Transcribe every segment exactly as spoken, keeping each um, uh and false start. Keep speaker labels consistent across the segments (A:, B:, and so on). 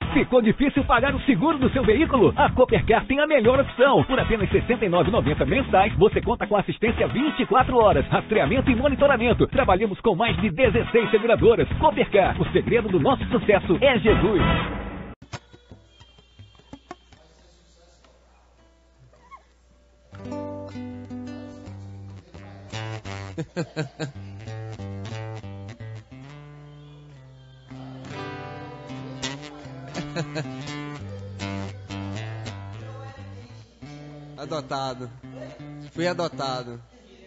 A: Ficou difícil pagar o seguro do seu veículo? A Coopercar tem a melhor opção. Por apenas sessenta e nove reais e noventa centavos mensais, você conta com assistência vinte e quatro horas, rastreamento e monitoramento. Trabalhamos com mais de dezesseis seguradoras. Coopercar, o segredo do nosso sucesso é Jesus.
B: Adotado. Fui adotado.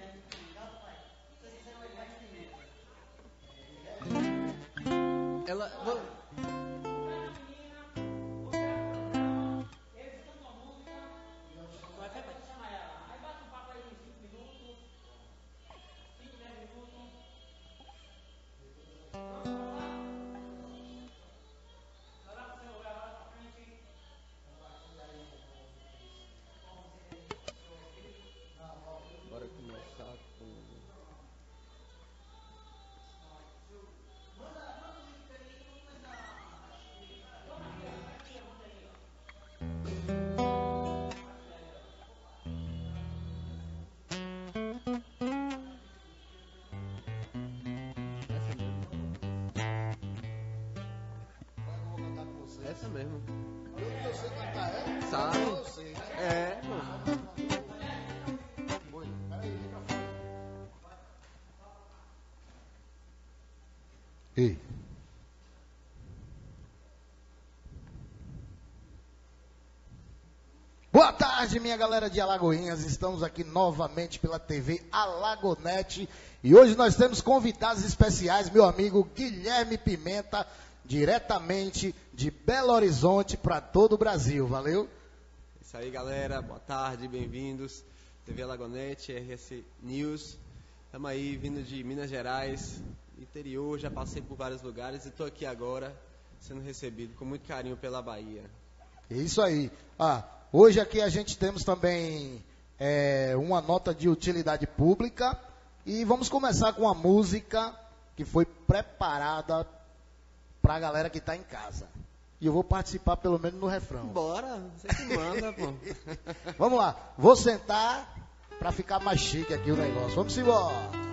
B: Ela... Essa mesmo.
C: Eu sei cantar, é?
B: Sabe?
C: Eu sei.
B: É, pô.
C: Ei. Boa tarde, minha galera de Alagoinhas. Estamos aqui novamente pela T V Alagonet. E hoje nós temos convidados especiais, meu amigo Guilherme Pimenta, diretamente de Belo Horizonte para todo o Brasil. Valeu?
B: Isso aí, galera. Boa tarde, bem-vindos. T V Alagonet, R S News. Estamos aí, vindo de Minas Gerais, interior. Já passei por vários lugares e estou aqui agora, sendo recebido com muito carinho pela Bahia.
C: É isso aí. Ah, hoje aqui a gente temos também é, uma nota de utilidade pública. E vamos começar com uma música que foi preparada para a galera que está em casa. E eu vou participar pelo menos no refrão.
B: Bora, você que manda, pô.
C: Vamos lá, vou sentar para ficar mais chique aqui o negócio. Vamos embora.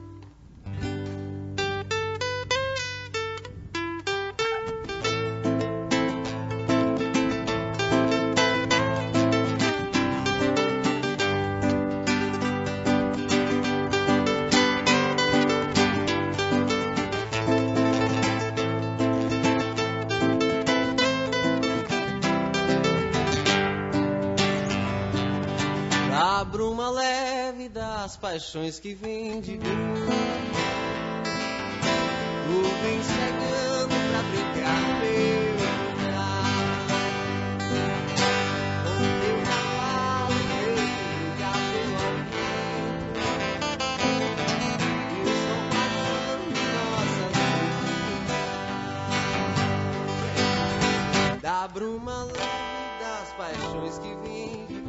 B: Da bruma leve das paixões que vem de mim, tu vem chegando pra brincar no meu lugar. Com teu cavalo feito cabelo ao vento, e o som falando de nossas vidas. Da bruma leve das paixões que vem de mim,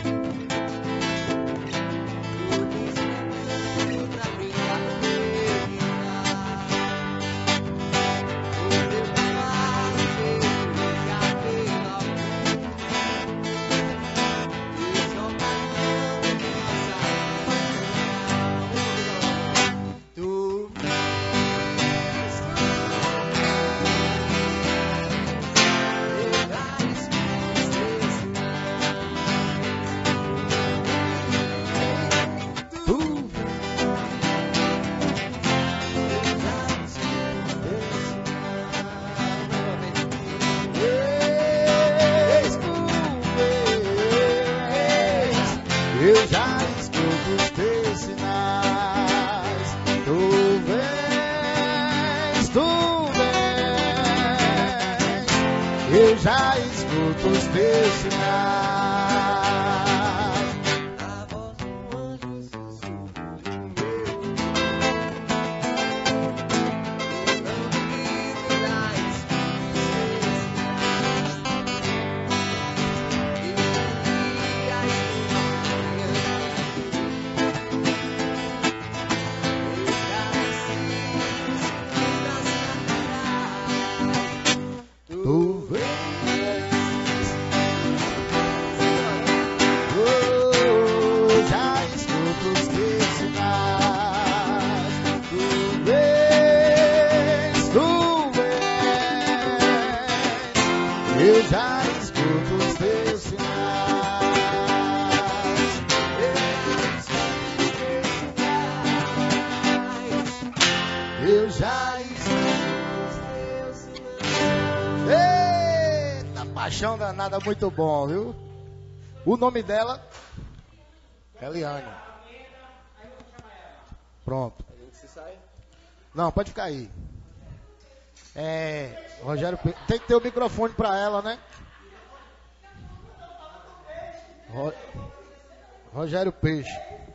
B: eu já escuto os teus sinais. Tu vens, tu vens. Eu já escuto os teus sinais. A voz do anjo sussurra de meu não duvido das Tu vem.
C: machão danada, muito bom, viu? O nome dela? Eliane. Pronto.
B: A gente se sai?
C: Não, pode ficar aí. É, Rogério Peixe. Tem que ter o microfone pra ela, né? Ro... Rogério Peixe.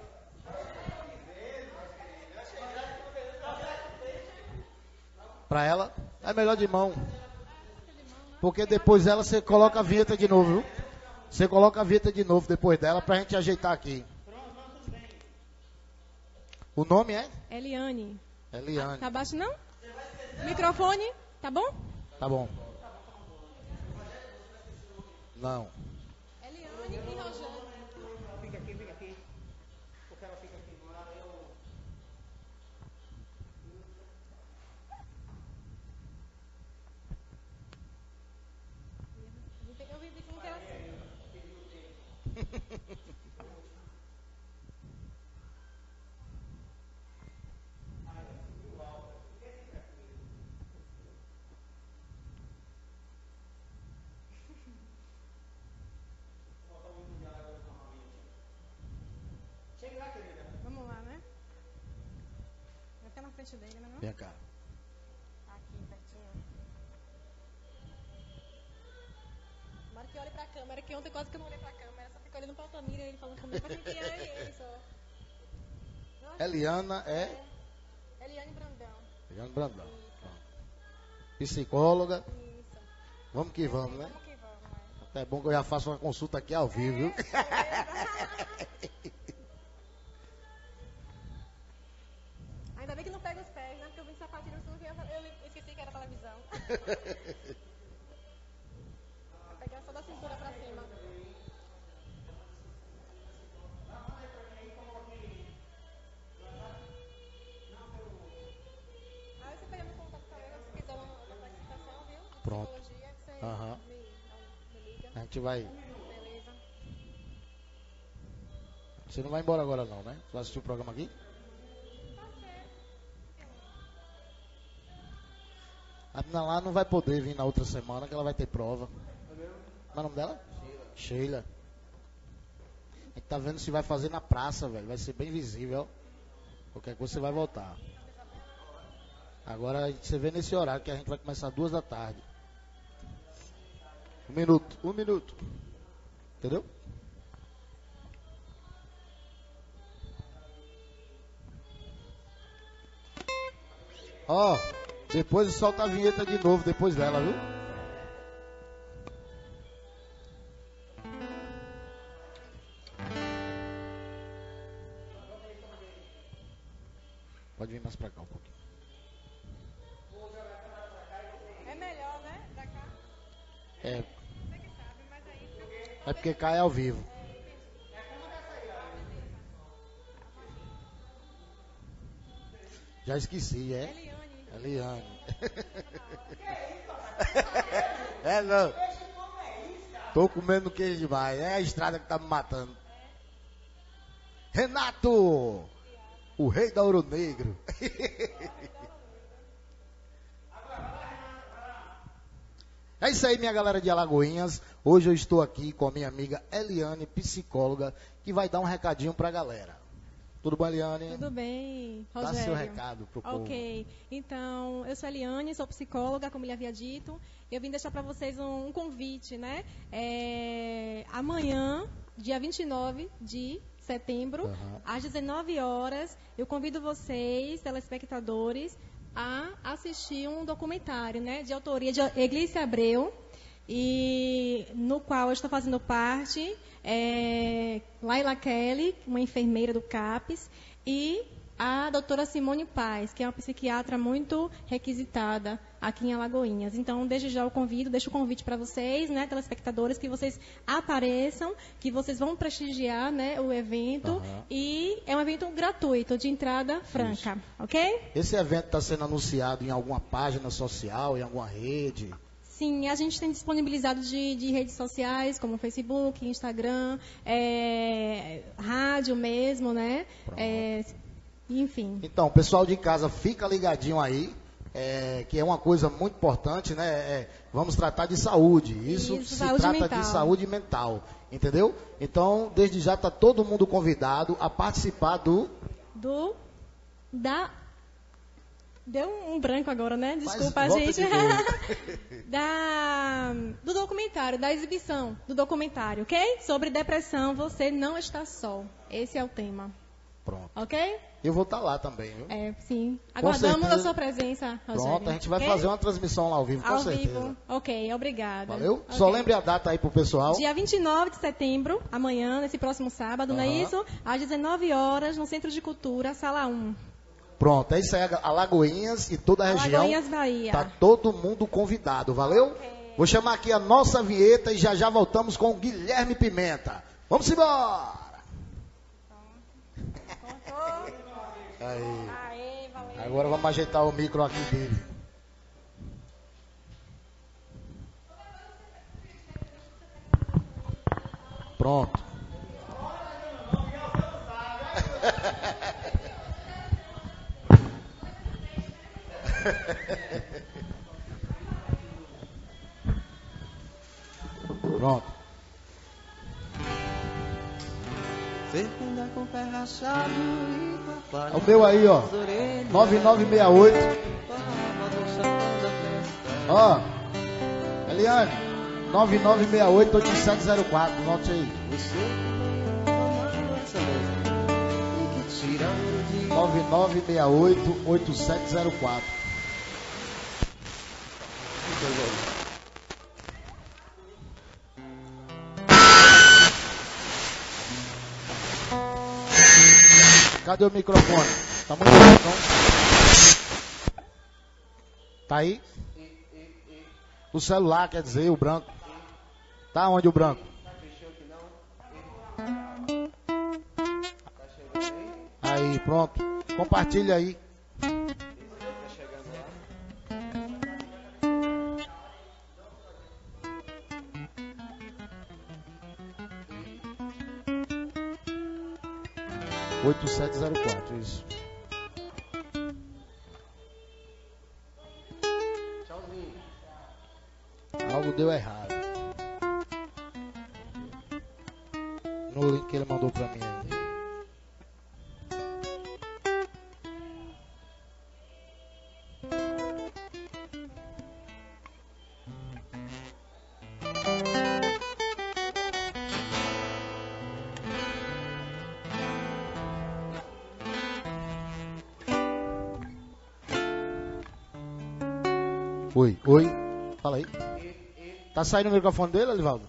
C: Pra ela, é melhor de mão. Porque depois dela você coloca a vinheta de novo, viu? Você coloca a vinheta de novo depois dela pra gente ajeitar aqui. O nome é?
D: Eliane.
C: Eliane.
D: Tá baixo não? Microfone, tá bom?
C: Tá bom. Não.
D: Eliane e Rogério.
E: Fica aqui, fica aqui. Porque ela fica aqui.
D: Eu vi como que era assim. Vamos lá, né? Vai ficar na frente dele, né? Não?
C: Vem cá.
D: Aqui, pertinho. Tomara que olhe pra câmera, que ontem quase que eu não olhei pra câmera, só fico olhando pra Altamira e ele falando comigo, mas que era ele só. Nossa,
C: Eliana é?
D: é Eliane Brandão.
C: Eliane Brandão. Psicóloga.
D: Isso.
C: Vamos que vamos, né?
D: Vamos que vamos, né?
C: É bom que eu já faço uma consulta aqui ao vivo, viu?
D: Ainda bem que não pega os pés, né? Porque eu vim de sapatilha, senão eu eu esqueci que era televisão. Vou pegar só da cintura pra cima. Aí você pega no contato com ela, se quiser uma, uma participação, viu? De
C: Pronto.
D: psicologia, você
C: Aham.
D: me, me liga.
C: A gente vai.
D: Beleza.
C: Você não vai embora agora não, né? Você vai assistir o programa aqui?
D: Pode ser.
C: A menina lá não vai poder vir na outra semana, que ela vai ter prova. Qual é o nome dela? Sheila. Sheila. A gente tá vendo se vai fazer na praça, velho. Vai ser bem visível. Qualquer coisa você vai voltar. Agora você vê nesse horário que a gente vai começar às duas da tarde. Um minuto, um minuto. Entendeu? Ó, depois solta a vinheta de novo depois dela, viu? Pode vir mais pra cá um pouquinho.
D: É melhor, né? Pra cá.
C: É,
D: Você que sabe, mas aí...
C: é porque cai ao vivo. Já esqueci, é?
D: Eliane.
C: Eliane. É não. Tô comendo queijo demais. É a estrada que tá me matando. Renato! O rei da Ouro Negro. É isso aí, minha galera de Alagoinhas. Hoje eu estou aqui com a minha amiga Eliane, psicóloga, que vai dar um recadinho pra galera. Tudo bom, Eliane?
D: Tudo bem,
C: Dá
D: Rogério.
C: seu recado pro povo.
D: Ok, então, eu sou a Eliane, sou psicóloga, como ele havia dito. Eu vim deixar para vocês um, um convite, né? É, amanhã, dia vinte e nove de setembro,
C: Uhum.
D: às dezenove horas, eu convido vocês, telespectadores, a assistir um documentário, né? De autoria de Eglícia Abreu, e no qual eu estou fazendo parte, é, Laila Kelly, uma enfermeira do CAPES, e a doutora Simone Paz, que é uma psiquiatra muito requisitada aqui em Alagoinhas. Então, desde já o convido, deixo o convite para vocês, né, telespectadores, que vocês apareçam, que vocês vão prestigiar, né, o evento.
C: Uhum.
D: E é um evento gratuito, de entrada franca, ok?
C: Esse evento está sendo anunciado em alguma página social, em alguma rede?
D: Sim, a gente tem disponibilizado de, de redes sociais, como Facebook, Instagram, é, rádio mesmo, né? É, enfim.
C: Então, pessoal de casa, fica ligadinho aí, é, que é uma coisa muito importante, né? É, vamos tratar de saúde. Isso,
D: Isso,
C: se
D: saúde
C: trata
D: mental.
C: de saúde mental, entendeu? Então, desde já está todo mundo convidado a participar do...
D: Do. Da. Deu um branco agora, né? Desculpa,
C: Mas volta
D: gente.
C: de novo.
D: da, do documentário, da exibição do documentário, ok? Sobre depressão, você não está só. Esse é o tema.
C: Pronto.
D: Ok?
C: Eu vou estar lá também, viu?
D: É, sim. Aguardamos
C: certeza.
D: a sua presença, Rogério.
C: Pronto, a gente vai
D: ok?
C: fazer uma transmissão lá ao vivo, com
D: Ao
C: certeza.
D: vivo. Ok, obrigada.
C: Valeu?
D: Ok.
C: Só lembre a data aí pro pessoal.
D: Dia vinte e nove de setembro, amanhã, nesse próximo sábado, não é
C: Aham.
D: isso? Às dezenove horas, no Centro de Cultura, Sala um.
C: Pronto, é isso aí, Alagoinhas e toda a região.
D: Alagoinhas, Bahia.
C: Tá todo mundo convidado, valeu? Vou chamar aqui a nossa vinheta e já já voltamos com o Guilherme Pimenta. Vamos embora! Aí.
D: Aê, valeu.
C: Agora vamos ajeitar o micro aqui dele. Pronto. Pronto.
B: Fernanda com pé rachado e papai.
C: É o meu aí, ó. nove nove seis oito. Ó. Eliane. nove nove seis oito oito sete zero quatro. Note aí. nove nove seis oito oito sete zero quatro. Cadê o microfone? Tá muito bom. Tá aí? O celular, quer dizer, o branco. Tá onde o branco? Aí, pronto. Compartilha aí. oito sete zero quatro, isso. Algo deu errado. No link que ele mandou pra mim aí. Oi, oi. Fala aí. Tá saindo o microfone dele, Alivaldo?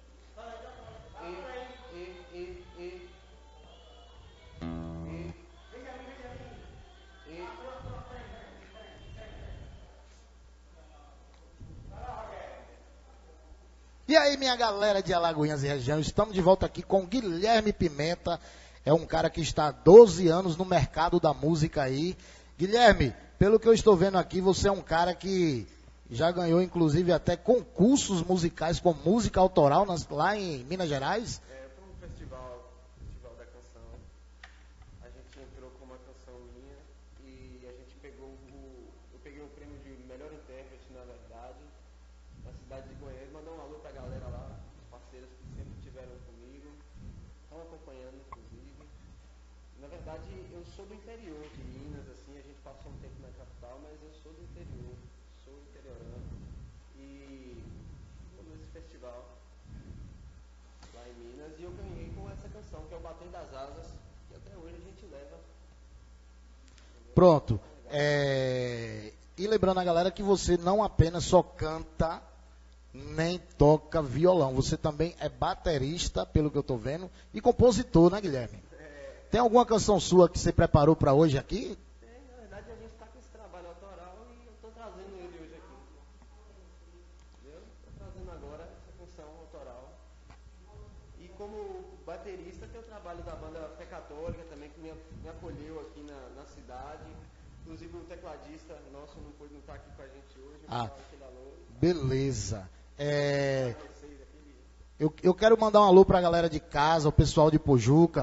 C: E aí, minha galera de Alagoinhas e região, estamos de volta aqui com Guilherme Pimenta. É um cara que está há doze anos no mercado da música aí. Guilherme, pelo que eu estou vendo aqui, você é um cara que já ganhou, inclusive, até concursos musicais com música autoral nas, lá em Minas Gerais.
B: É, foi um festival, festival da canção. A gente entrou com uma canção minha e a gente pegou o... Eu peguei o prêmio de melhor intérprete, na verdade, na cidade de Goiânia. Mandar um alô pra galera lá, os parceiros que sempre estiveram comigo, estão acompanhando, inclusive. Na verdade, eu sou do interior de Minas, assim, a gente passou um tempo na capital, mas eu sou do interior, sou interiorano. E estou nesse festival lá em Minas e eu ganhei com essa canção, que é o Batendo das Asas, que até hoje a gente leva.
C: Pronto. É... E lembrando a galera que você não apenas só canta, nem toca violão, você também é baterista, pelo que eu estou vendo, e compositor, né, Guilherme? Tem alguma canção sua que você preparou para hoje aqui?
B: Tem, na verdade a gente está com esse trabalho autoral e eu estou trazendo ele hoje aqui. Entendeu? Estou trazendo agora essa canção autoral. E como baterista tem o trabalho da banda Fé Católica também, que me, me acolheu aqui na, na cidade. Inclusive o tecladista nosso não pôde estar aqui com a gente hoje.
C: Ah,
B: aquele alô.
C: Beleza. É... Eu, eu quero mandar um alô para a galera de casa, o pessoal de Pojuca.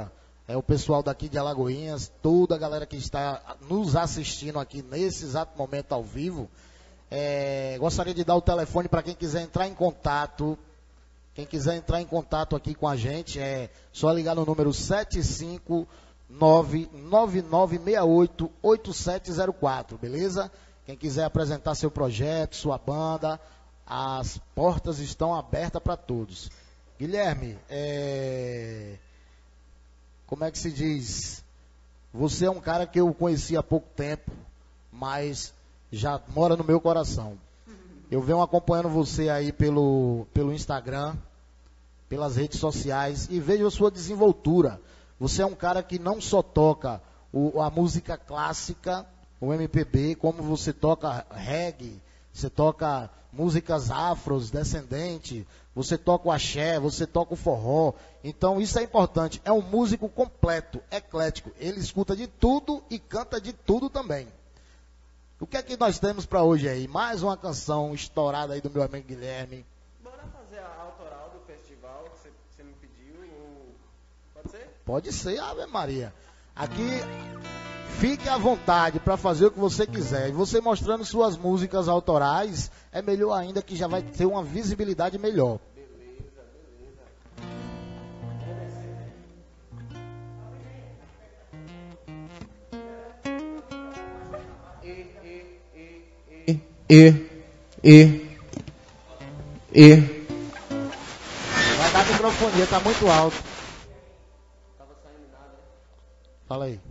C: é, o pessoal daqui de Alagoinhas, toda a galera que está nos assistindo aqui nesse exato momento ao vivo. É, gostaria de dar o telefone para quem quiser entrar em contato. Quem quiser entrar em contato aqui com a gente, é só ligar no número sete cinco nove nove nove seis oito oito sete zero quatro, beleza? Quem quiser apresentar seu projeto, sua banda, as portas estão abertas para todos. Guilherme, é... como é que se diz? Você é um cara que eu conheci há pouco tempo, mas já mora no meu coração. Eu venho acompanhando você aí pelo, pelo Instagram, pelas redes sociais, e vejo a sua desenvoltura. Você é um cara que não só toca o, a música clássica, o M P B, como você toca reggae, você toca músicas afros, descendente, você toca o axé, você toca o forró. Então isso é importante. É um músico completo, eclético. Ele escuta de tudo e canta de tudo também. O que é que nós temos para hoje aí? Mais uma canção estourada aí do meu amigo Guilherme.
B: Bora fazer a autoral do festival que você, você me pediu? Ou... Pode ser?
C: Pode ser, Ave Maria. Aqui, fique à vontade para fazer o que você quiser. E você mostrando suas músicas autorais, é melhor ainda, que já vai ter uma visibilidade melhor.
B: Beleza, beleza. E, e, e.
C: Vai dar microfonia, tá muito alto.
B: Tava saindo nada.
C: Fala aí.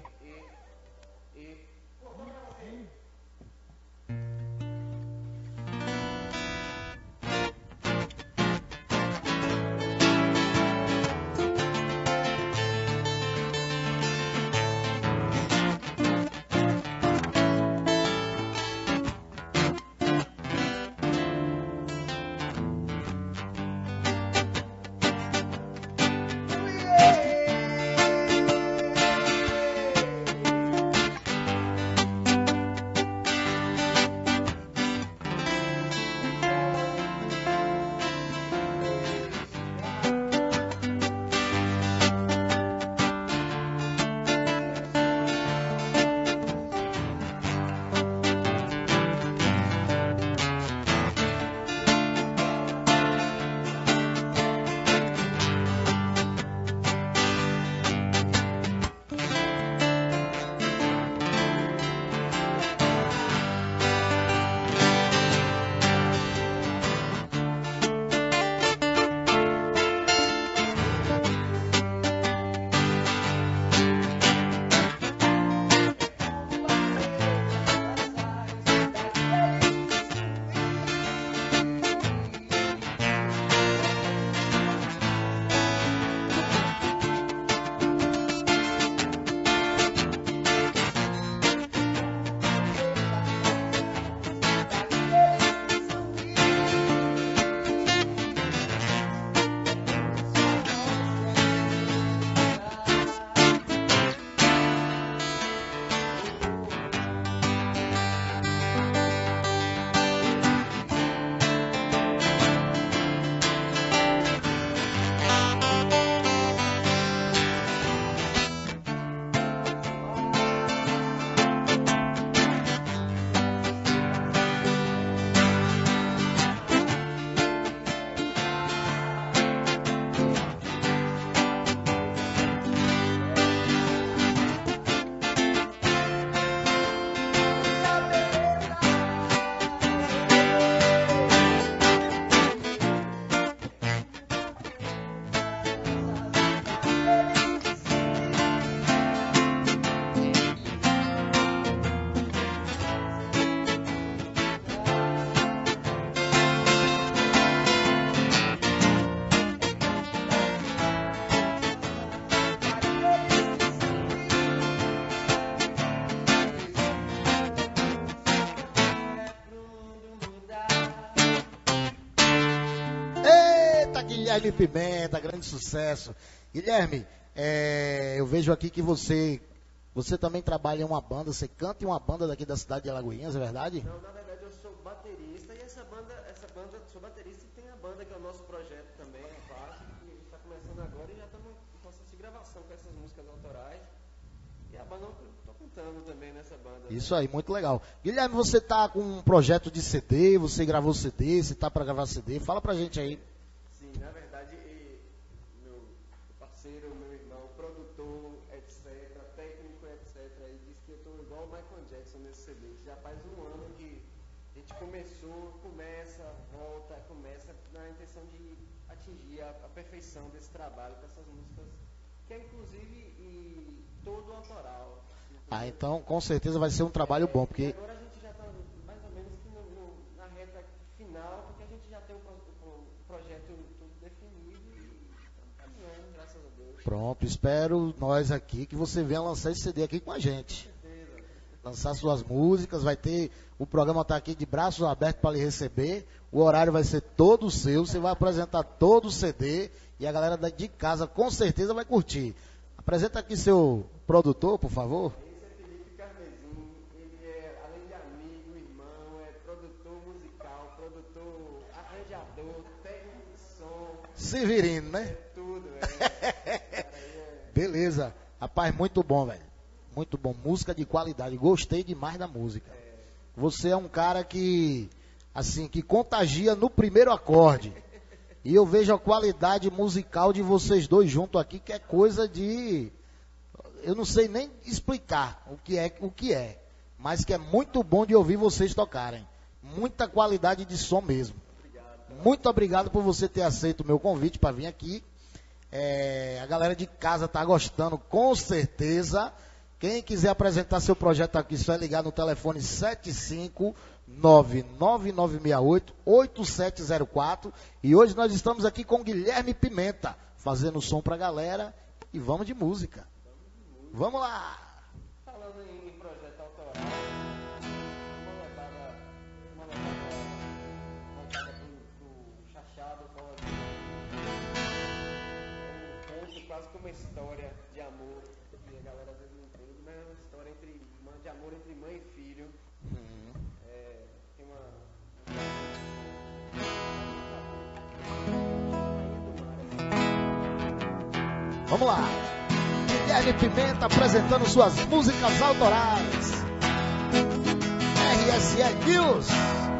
C: Guilherme Pimenta, grande sucesso. Guilherme, é, eu vejo aqui que você, você também trabalha em uma banda, você canta em uma banda daqui da cidade de Alagoinhas, é verdade?
B: Não, na verdade eu sou baterista. baterista, e essa banda, essa banda, sou baterista e tem a banda que é o nosso projeto também, a classe, que a gente está começando agora e já estamos em processo de gravação com essas músicas autorais. E a banda eu estou cantando também nessa banda.
C: Isso
B: né?
C: aí, muito legal. Guilherme, você tá com um projeto de C D, você gravou C D, você tá para gravar C D, fala pra gente aí.
B: Sim, na verdade, e, meu parceiro, meu irmão, produtor, etcétera, técnico, etcétera, e disse que eu estou igual o Michael Jackson nesse C D. Já faz um ano que a gente começou, começa, volta, começa na intenção de atingir a, a perfeição desse trabalho com essas músicas, que é inclusive e, todo autoral.
C: Ah, então com certeza vai ser um trabalho bom, porque...
B: E agora a gente já está mais ou menos que no, no, na reta final, porque a gente já tem o, pro, o projeto tudo definido e estamos caminhando, graças a Deus.
C: Pronto, espero nós aqui que você venha lançar esse C D aqui com a gente. Lançar suas músicas, vai ter, o programa está aqui de braços abertos para lhe receber, o horário vai ser todo seu, você vai apresentar todo o C D e a galera de casa com certeza vai curtir. Apresenta aqui seu produtor, por favor.
B: Esse é Felipe Carmesim, ele é, além de amigo, irmão, é produtor musical, produtor, arranjador, técnico de som.
C: Severino, né?
B: É tudo, é.
C: Beleza. Rapaz, muito bom, velho. Muito bom. Música de qualidade. Gostei demais da música. Você é um cara que, assim, que contagia no primeiro acorde. E eu vejo a qualidade musical de vocês dois juntos aqui, que é coisa de... Eu não sei nem explicar o que é, o que é. Mas que é muito bom de ouvir vocês tocarem. Muita qualidade de som mesmo. Muito obrigado por você ter aceito o meu convite para vir aqui. É, a galera de casa tá gostando, com certeza. Quem quiser apresentar seu projeto aqui, só é ligar no telefone sete cinco nove nove nove seis oito oito sete zero quatro. E hoje nós estamos aqui com Guilherme Pimenta, fazendo som pra galera. E vamos de música. Vamos lá!
B: Falando em projeto autoral, uma levada, uma levada voltada pro Chachado, um conto quase como uma história de amor, que a galera às vezes não entende, mas é uma história entre, de amor entre mãe e filho.
C: Uhum.
B: É, tem uma...
C: Vamos lá! Guilherme Pimenta apresentando suas músicas autorais. R S N News.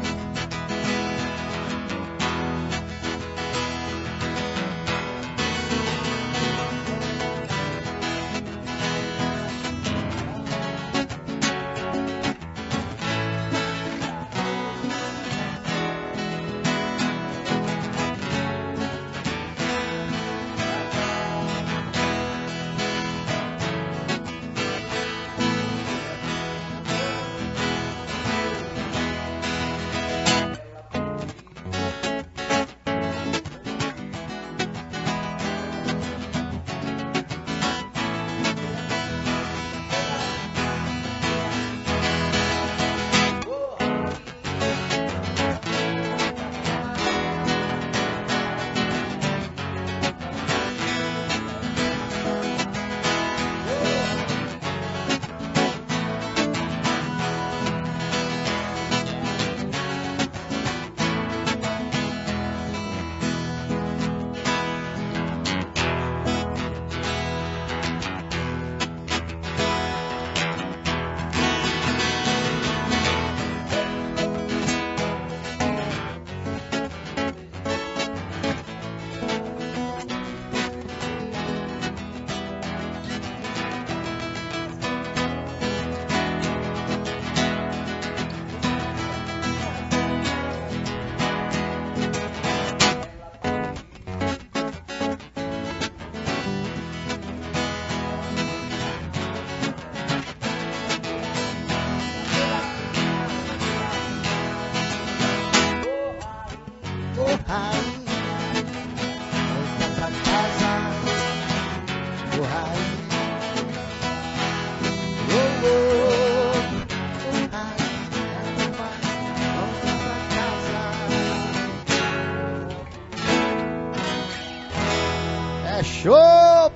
C: Show,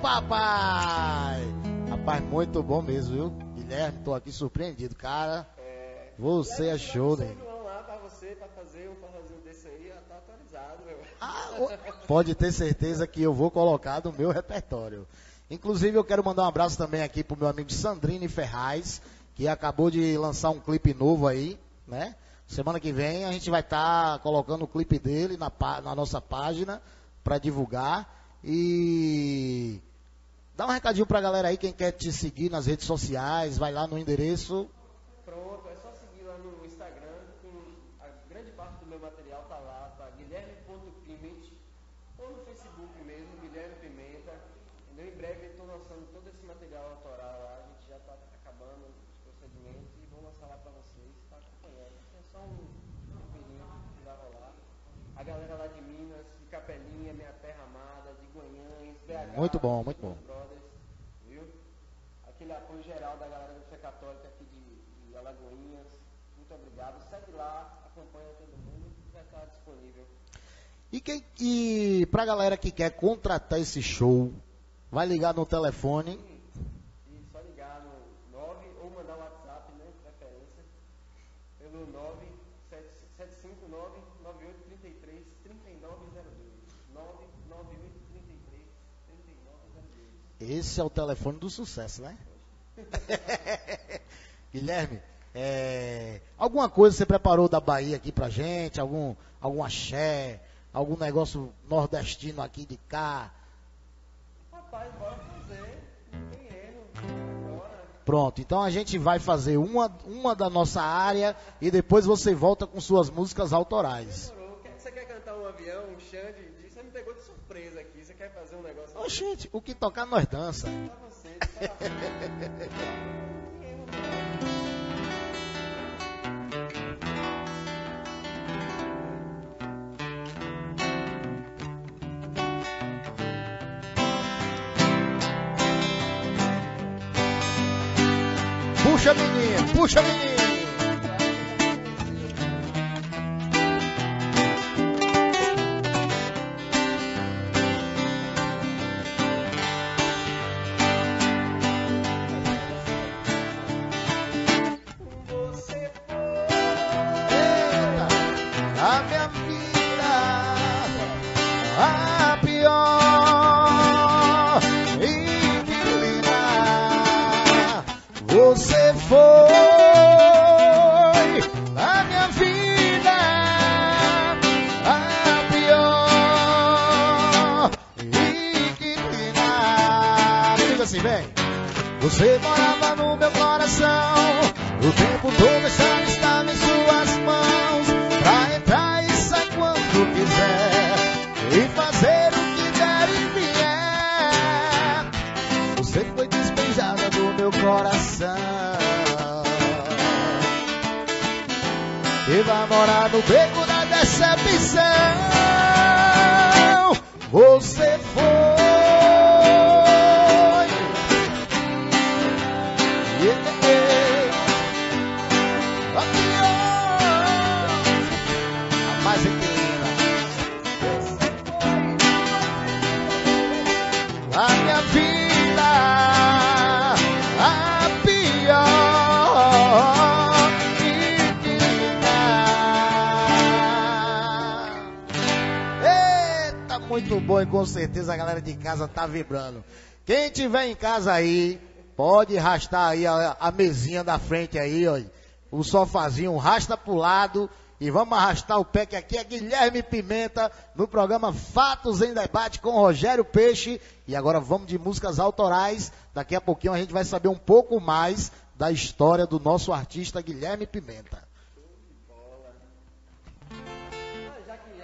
C: papai! Rapaz, muito bom mesmo, viu? Guilherme, tô aqui surpreendido, cara.
B: É,
C: Você é show, né?
B: Vamos lá pra você, pra
C: pode ter certeza que eu vou colocar no meu repertório. Inclusive, eu quero mandar um abraço também aqui pro meu amigo Sandrine Ferraz, que acabou de lançar um clipe novo aí, né? Semana que vem a gente vai estar tá colocando o clipe dele na, na nossa página para divulgar. E dá um recadinho pra galera aí, quem quer te seguir nas redes sociais, vai lá no endereço.
B: Pronto, é só seguir lá no Instagram, com a grande parte do meu material tá lá, tá guilherme ponto piment, ou no Facebook mesmo, Guilherme Pimenta. Entendeu? Em breve estou lançando todo esse material autoral lá, a gente já está acabando os procedimentos e vou lançar lá para vocês, tá acompanhando. É só um, um período que vai rolar. A galera lá de Minas, de Capelinha, minha terra amada, de Guanhães, B H.
C: Muito bom, muito bom.
B: Brothers, viu? Aquele apoio geral da galera do Fé Católica aqui de, de Alagoinhas. Muito obrigado. Segue lá, acompanha todo mundo, vai estar disponível.
C: E, quem, e pra galera que quer contratar esse show, vai ligar no telefone.
B: E só ligar no nove ou mandar um WhatsApp, né? Preferência. Pelo nove sete cinco nove nove oito três três três nove zero dois. nove nove oito três três três nove zero dois.
C: Esse é o telefone do sucesso, né? Guilherme, é, alguma coisa você preparou da Bahia aqui pra gente? Algum, algum axé? Algum negócio nordestino aqui de cá?
B: Rapaz, bora fazer. Não tem erro. Bora.
C: Pronto, então a gente vai fazer uma, uma da nossa área e depois você volta com suas músicas autorais.
B: Demorou. Quer- Você quer cantar um avião, um xande? Você me pegou de surpresa aqui. Você quer fazer um negócio?
C: Ô, gente, o que tocar nós dança.
B: Pra você. Pra você. Não tem erro, não.
C: Puxa, menino, puxa, menino.
B: Você
C: Eita, a minha vida, a pior inquilina. Você foi a minha vida, a pior inquilina. Diga assim, vem. Você morava no meu coração, o tempo todo a chave estava em suas mãos, pra entrar e sair quando quiser, e fazer o que der e vier. Você foi despejada do meu coração, e vai morar no beco da decepção. Você foi a pior, a mais incrível, a minha vida, a pior inquilina. Eita, muito bom, e com certeza a galera de casa tá vibrando. Quem tiver em casa aí, pode arrastar aí a, a mesinha da frente aí, ó, o sofazinho, rasta pro lado e vamos arrastar o pé, que aqui é Guilherme Pimenta, no programa Fatos em Debate com Rogério Peixe. E agora vamos de músicas autorais. Daqui a pouquinho a gente vai saber um pouco mais da história do nosso artista Guilherme Pimenta.
B: já que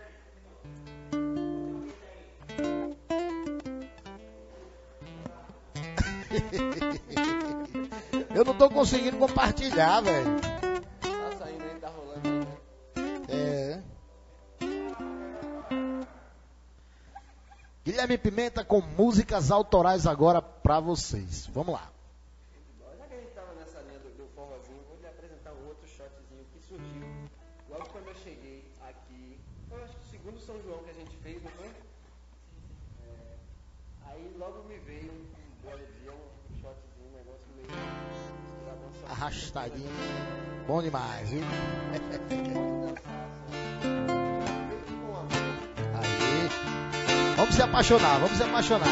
C: Eu não tô conseguindo compartilhar, velho.
B: tá saindo aí, tá rolando aí, né?
C: É. Guilherme Pimenta com músicas autorais agora pra vocês. Vamos lá.
B: Já que a gente tava nessa linha do, do forrozinho, vou lhe apresentar um outro shotzinho que surgiu logo quando eu cheguei aqui. Foi, acho que o segundo São João que a gente fez, não foi? É, aí logo me veio um belo dia, um shotzinho, um negócio meio misturadão, só que
C: Arrastadinho. Bom demais, viu?
B: pode dançar, assim. Feito com amor.
C: Aí. se apaixonar, vamos se apaixonar.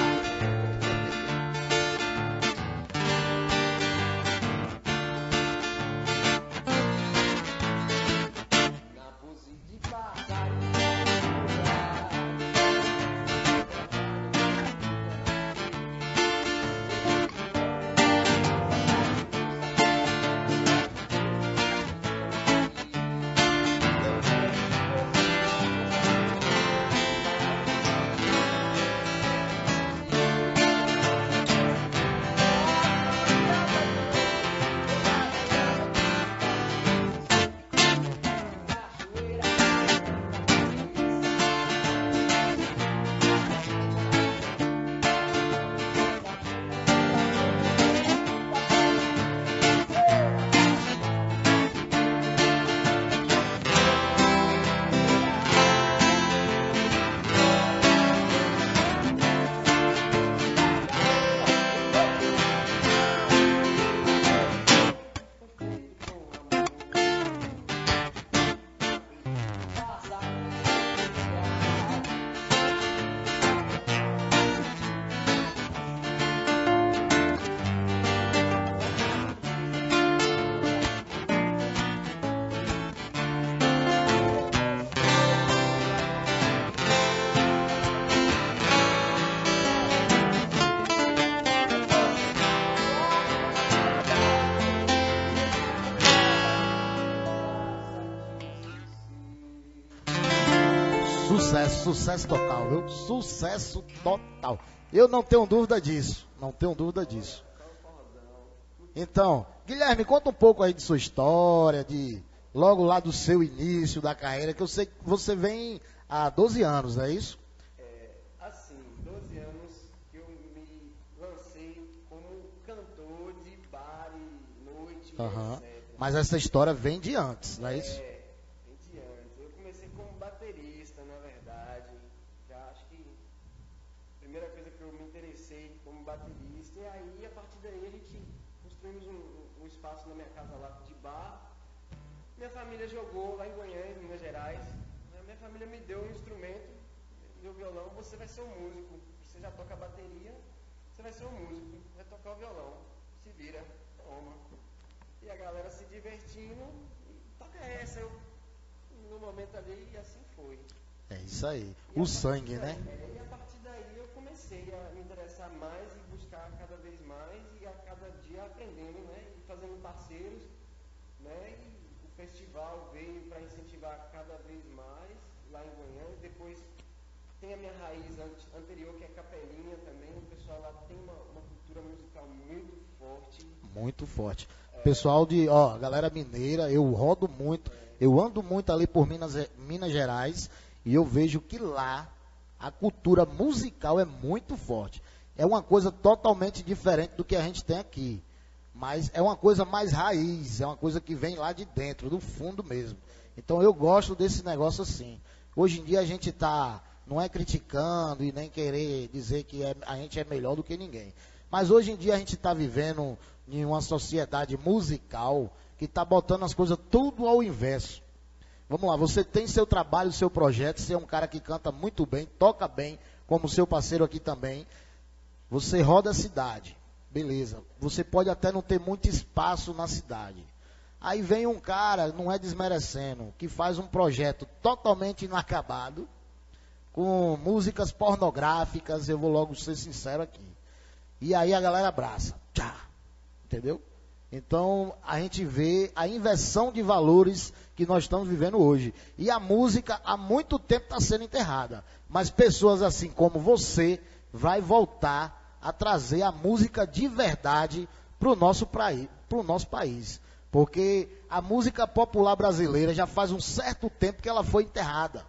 C: Sucesso, sucesso total, viu? Sucesso total. Eu não tenho dúvida disso, não tenho dúvida disso. Então, Guilherme, conta um pouco aí de sua história, de logo lá do seu início da carreira, que eu sei que você vem há doze anos, não é isso?
B: É, assim, doze anos que eu me lancei como cantor de bar e noite,
C: Uhum.
B: etcétera.
C: Mas essa história vem de antes, não é isso?
B: É, vem de antes. Eu comecei como baterista, na verdade. Já acho que a primeira coisa que eu me interessei como baterista, e aí a partir daí a gente construímos um, um espaço na minha casa lá de bar. Minha família jogou lá em Goiânia, em Minas Gerais. A minha família me deu um instrumento, me deu o violão. Você vai ser um músico. Você já toca bateria, você vai ser um músico. Vai tocar o violão. Se vira, toma. E a galera se divertindo. E toca essa. Eu, no momento ali, e assim foi.
C: É isso aí.
B: E
C: O
B: a
C: sangue,
B: partir
C: né?
B: daí- é, e a partir daí eu comecei a me interessar mais e buscar cada vez mais e a cada dia aprendendo, né? E fazendo parceiros, né? E o festival veio para incentivar cada vez mais lá em Goiânia. Depois tem a minha raiz an- anterior, que é Capelinha também. O pessoal lá tem uma, uma cultura musical muito forte.
C: Muito forte. Pessoal de, ó, galera mineira, eu rodo muito, eu ando muito ali por Minas, Minas Gerais e eu vejo que lá a cultura musical é muito forte. É uma coisa totalmente diferente do que a gente tem aqui. Mas é uma coisa mais raiz, é uma coisa que vem lá de dentro, do fundo mesmo. Então eu gosto desse negócio assim. Hoje em dia a gente tá, não é criticando e nem querer dizer que é, a gente é melhor do que ninguém. Mas hoje em dia a gente está vivendo em uma sociedade musical que está botando as coisas tudo ao inverso. Vamos lá, você tem seu trabalho, seu projeto, você é um cara que canta muito bem, toca bem, como seu parceiro aqui também. Você roda a cidade, beleza. Você pode até não ter muito espaço na cidade. Aí vem um cara, não é desmerecendo, que faz um projeto totalmente inacabado, com músicas pornográficas, eu vou logo ser sincero aqui. E aí a galera abraça. Tchá. Entendeu? Então a gente vê a inversão de valores que nós estamos vivendo hoje. E a música há muito tempo está sendo enterrada. Mas pessoas assim como você vai voltar a trazer a música de verdade para o nosso, pro nosso país. Porque a música popular brasileira já faz um certo tempo que ela foi enterrada.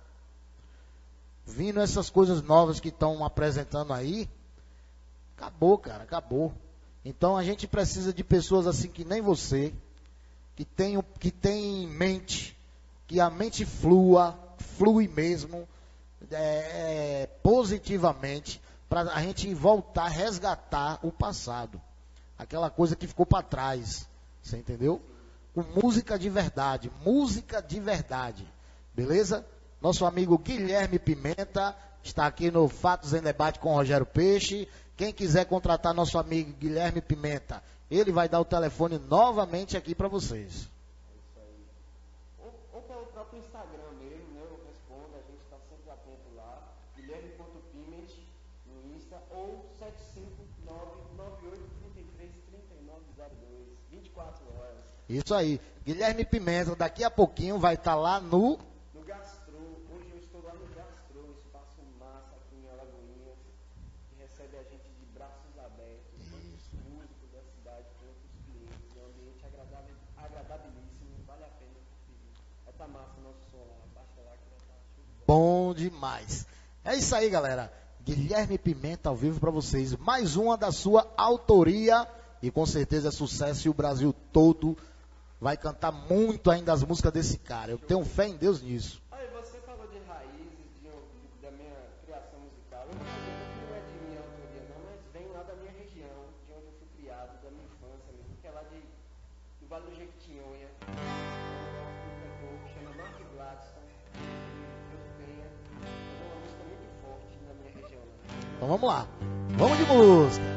C: Vindo essas coisas novas que estão apresentando aí, acabou, cara, acabou. Então a gente precisa de pessoas assim que nem você, que tem, que tem em mente, que a mente flua, flui mesmo, é, é, positivamente, para a gente voltar a resgatar o passado. Aquela coisa que ficou para trás, você entendeu? Com música de verdade, música de verdade, beleza? Nosso amigo Guilherme Pimenta está aqui no Fatos em Debate com Rogério Peixe. Quem quiser contratar nosso amigo Guilherme Pimenta, ele vai dar o telefone novamente aqui para vocês.
B: Isso aí. Ou, ou pelo próprio Instagram mesmo, né? Eu respondo, a gente está sempre atento lá. Guilherme ponto Piment no Insta ou sete cinco nove nove oito três três três nove zero dois, vinte e quatro horas.
C: Isso aí. Guilherme Pimenta, daqui a pouquinho vai estar lá no...
B: No Gastro. Hoje eu estou lá no Gastro, um espaço massa aqui em Alagoinhas, que recebe a gente de braços abertos, tanto os músicos da cidade quanto os clientes. É um ambiente agradável, agradabilíssimo, vale a pena conferir. Vai estar massa o nosso som lá, baixa lá que vai estar show de bola.
C: Bom demais. É isso aí, galera. Guilherme Pimenta ao vivo para vocês. Mais uma da sua autoria e com certeza é sucesso e o Brasil todo vai cantar muito ainda as músicas desse cara. Eu tenho fé em Deus nisso.
B: Aí você falou de raízes, de, de, da minha criação musical. Eu não acredito que não é de minha autoria não, mas vem lá da minha região, de onde eu fui criado, da minha infância mesmo, que é lá de, do Vale do Jequitinhonha. Um cantor que chama Mark Gladstone, de Deus tenha. É uma música muito forte na minha região. Né?
C: Então vamos lá. Vamos de música.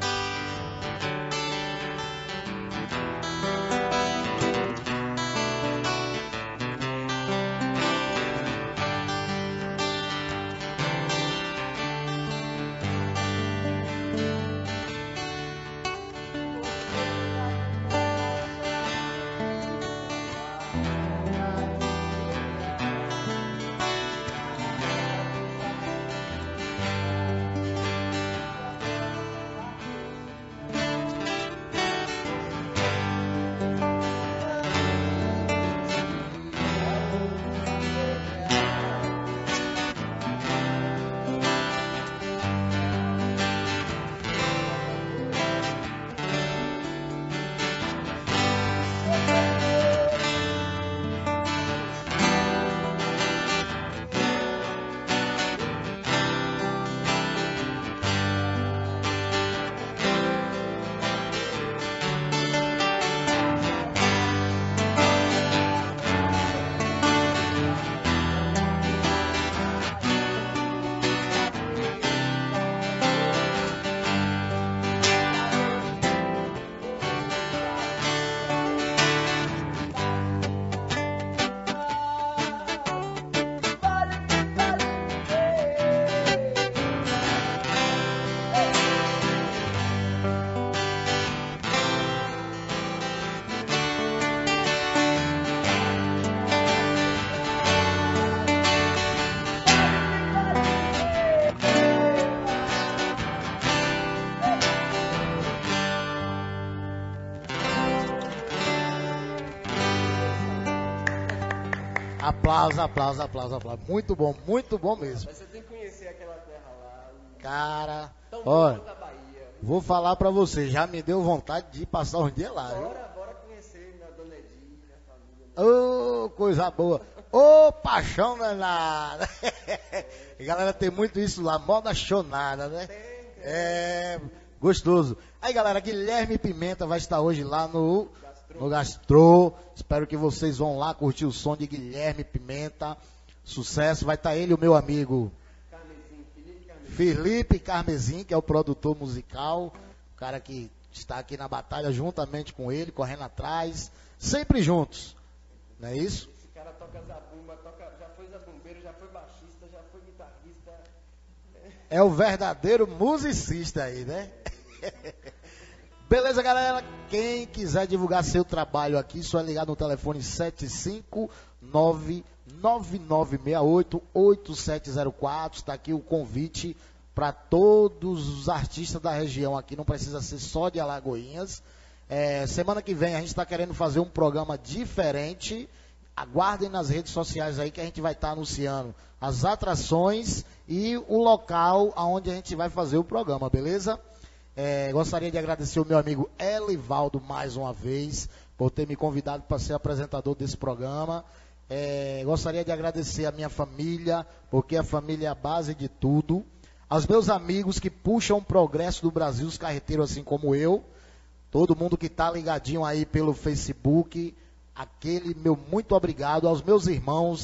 C: Aplausos, aplausos, aplausos, aplausos. Muito bom, muito bom mesmo.
B: Mas você tem que conhecer aquela terra lá.
C: Cara,
B: Tão
C: olha,
B: bonita a Bahia.
C: vou falar pra você, já me deu vontade de passar uns dias lá, viu?
B: Bora, bora conhecer minha dona Edith, minha família.
C: Ô, coisa boa. Ô, paixão danada. A galera tem muito isso lá, moda chonada, né? É, gostoso. Aí, galera, Guilherme Pimenta vai estar hoje lá no, no Gastro. Espero que vocês vão lá curtir o som de Guilherme Pimenta. Sucesso. Vai estar ele e o meu amigo
B: Carmesim, Felipe Carmesim.
C: Felipe Carmesim, que é o produtor musical. O cara que está aqui na batalha juntamente com ele, correndo atrás. Sempre juntos. Não é isso?
B: Esse cara toca zabumba, toca, já foi zabumbeiro, já foi baixista, já foi guitarrista.
C: É o verdadeiro musicista aí, né? Beleza, galera? Quem quiser divulgar seu trabalho aqui, só é ligar no telefone sete cinco nove nove nove seis oito oito sete zero quatro. Está aqui o convite para todos os artistas da região aqui, não precisa ser só de Alagoinhas. É, semana que vem a gente está querendo fazer um programa diferente. Aguardem nas redes sociais aí que a gente vai estar tá anunciando as atrações e o local onde a gente vai fazer o programa, beleza? É, gostaria de agradecer o meu amigo Elivaldo mais uma vez por ter me convidado para ser apresentador desse programa. É, gostaria de agradecer a minha família, porque a família é a base de tudo. Aos meus amigos que puxam o progresso do Brasil, os carreteiros assim como eu. Todo mundo que está ligadinho aí pelo Facebook, aquele meu muito obrigado. Aos meus irmãos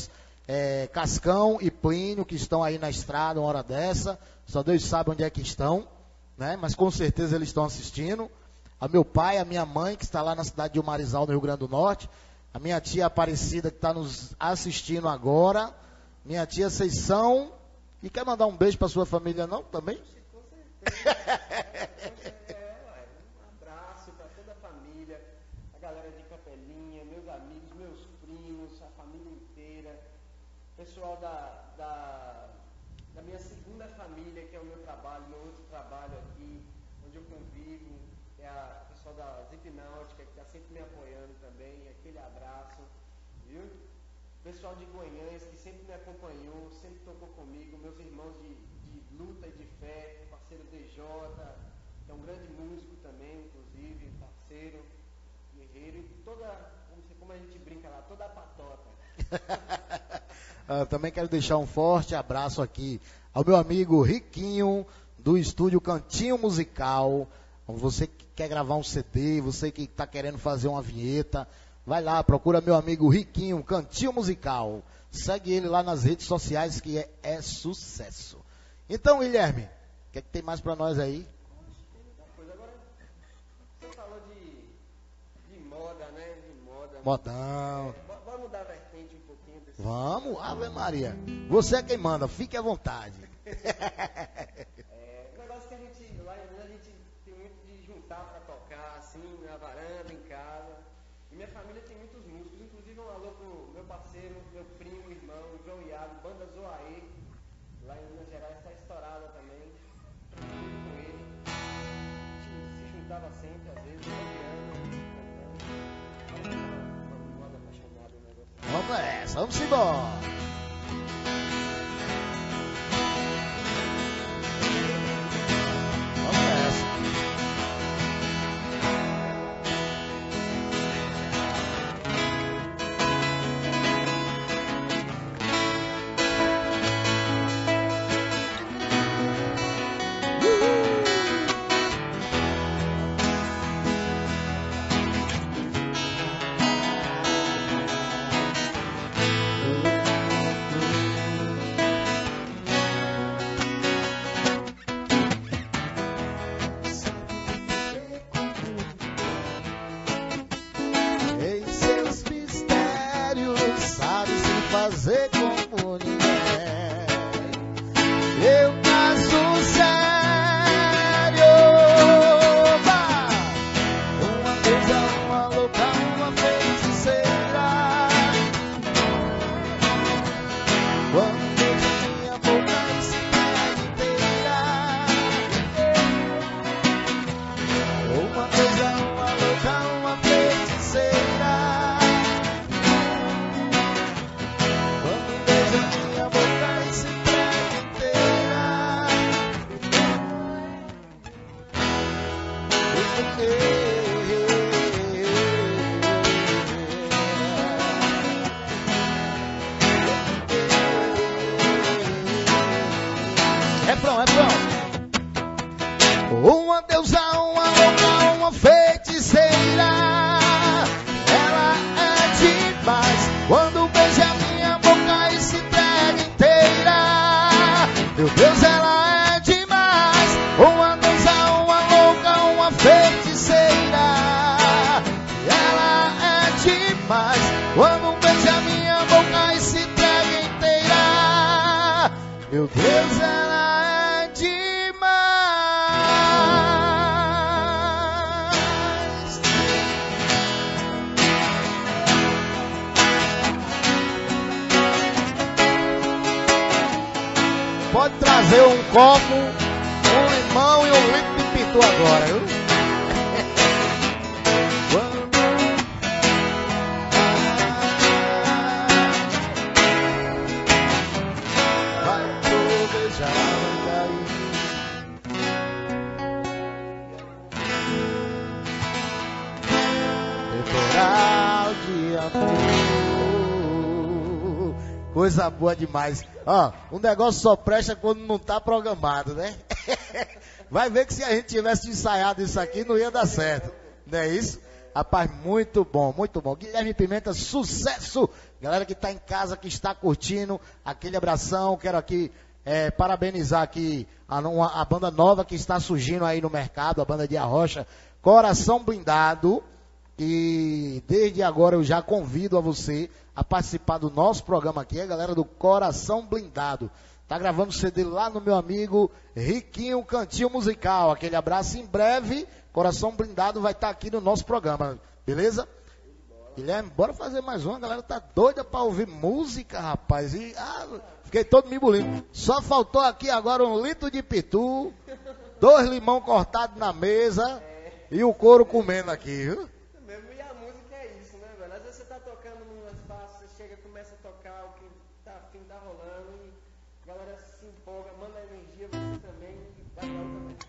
C: é, Cascão e Plínio, que estão aí na estrada uma hora dessa. Só Deus sabe onde é que estão, né? Mas com certeza eles estão assistindo. A meu pai, a minha mãe, que está lá na cidade de Umarizal, no Rio Grande do Norte. A minha tia Aparecida, que está nos assistindo agora. Minha tia, vocês são... E quer mandar um beijo para sua família, não? Também?
B: Com certeza. É, ué, um abraço para toda a família, a galera de Capelinha, meus amigos, meus primos, a família inteira, pessoal da, da, da minha segunda família, que é o meu trabalho, meu outro trabalho aqui, onde eu convivo, é a pessoal da Zip Náutica, que está sempre me apoiando também, aquele abraço, viu? Pessoal de Goiânia, que sempre me acompanhou, sempre tocou comigo, meus irmãos de, de luta e de fé, parceiro D J, que é um grande músico também, inclusive, parceiro, guerreiro, e toda, como a gente brinca lá, toda a patota.
C: Eu também quero deixar um forte abraço aqui ao meu amigo Riquinho, do estúdio Cantinho Musical. Você que quer gravar um C D, você que está querendo fazer uma vinheta, vai lá, procura meu amigo Riquinho, Cantinho Musical. Segue ele lá nas redes sociais, que é, é sucesso. Então, Guilherme, o que, é que tem mais para nós aí?
B: Agora, você falou de, de moda, né? De moda.
C: Modão.
B: É, vamos mudar a vertente um pouquinho. Desse
C: Vamos, Ave Maria. Você é quem manda, fique à vontade.
B: É, o negócio que a gente, lá em Minas, a gente tem muito de juntar para tocar, assim, na varanda, em casa. E minha família tem muitos músicos, inclusive um alô pro meu parceiro, meu primo, irmão, João Iago, banda Zoaê, lá em Minas Gerais, está estourada também, junto com ele. A gente se juntava sempre, às vezes, cantando, uma moda apaixonada, um negócio assim.
C: Vamos nessa, vamos embora. Vamos nessa. Fazer como ninguém. Eu caso sério. Vá. Uma coisa, uma louca, uma feiticeira. Quando beijo minha boca e se pega inteira. Uma coisa, uma louca, uma feiticeira. Refrão, refrão. Uma deusa, uma louca, uma feiticeira. Ela é demais. Quando beija minha boca e se entrega inteira. Meu Deus, ela é demais. Uma deusa, uma louca, uma feiticeira. Ela é demais. Quando beija minha boca e se entrega inteira. Meu Deus, ela é demais. Pode trazer um copo, um limão e um litro de pitu agora, viu? Coisa boa demais. Ó, um negócio só presta quando não tá programado, né? Vai ver que se a gente tivesse ensaiado isso aqui, não ia dar certo. Não é isso? Rapaz, muito bom, muito bom. Guilherme Pimenta, sucesso! Galera que está em casa, que está curtindo, aquele abração. Quero aqui é, parabenizar aqui a, uma, a banda nova que está surgindo aí no mercado, a banda de Arrocha, Coração Blindado. E desde agora eu já convido a você a participar do nosso programa aqui, a galera do Coração Blindado. Tá gravando C D lá no meu amigo Riquinho Cantinho Musical. Aquele abraço. Em breve, Coração Blindado vai estar aqui no nosso programa, beleza? Guilherme, bora fazer mais uma. A galera tá doida pra ouvir música, rapaz. E, ah, fiquei todo me bolindo. Só faltou aqui agora um litro de pitu, dois limão cortados na mesa e o couro comendo aqui, viu?
B: Mesmo, e a música é isso, né, velho? Às vezes você tá tocando num espaço, você chega, começa a tocar o que tá afim, tá rolando, e a galera se empolga, manda energia, você também, e a galera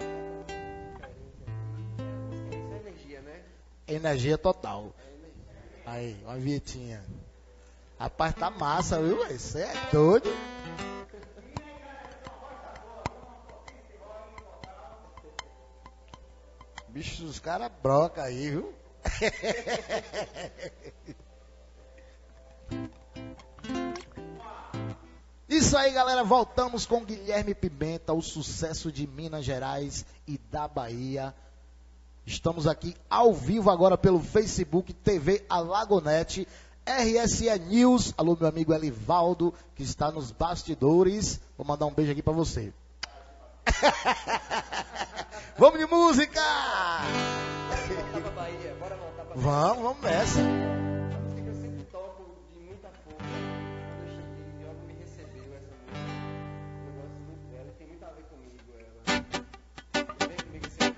B: também. Isso é energia, né?
C: Energia total. Aí, uma vietinha. Rapaz, tá massa, viu? Você é doido. Bicho, os caras broca aí, viu? Isso aí, galera. Voltamos com Guilherme Pimenta, o sucesso de Minas Gerais e da Bahia. Estamos aqui ao vivo agora pelo Facebook, T V Alagonete, R S E News. Alô, meu amigo Elivaldo, que está nos bastidores. Vou mandar um beijo aqui pra você. Vamos de música!
B: Bora voltar pra Bahia, bora voltar pra Bahia.
C: Vamos, vamos nessa.
B: A música que eu sempre toco de muita força. Quando eu cheguei, eu me recebeu essa música. Eu gosto muito dela e tem muito a ver comigo ela. Vem comigo assim.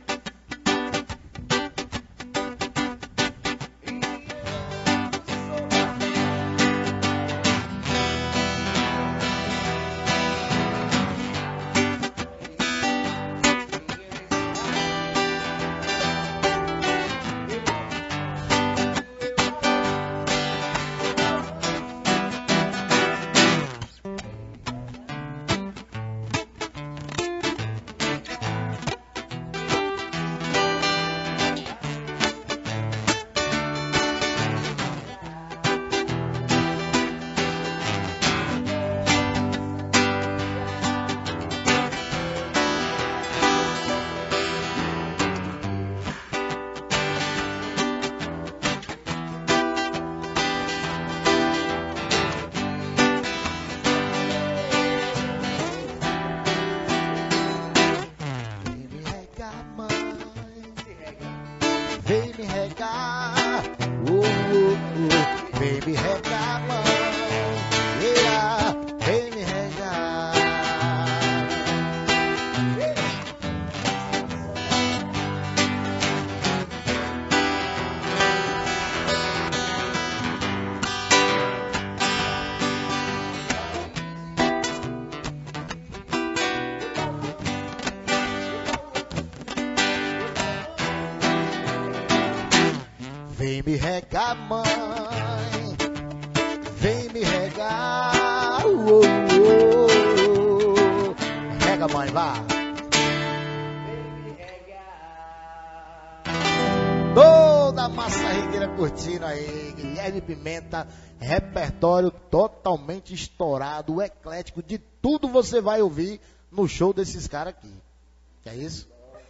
C: Vem me regar, mãe, vem me regar, oh, oh, oh. Rega, mãe, vá.
B: Vem me regar.
C: Toda a massa regueira curtindo aí, Guilherme Pimenta, repertório totalmente estourado, eclético, de tudo você vai ouvir no show desses caras aqui. Que é isso?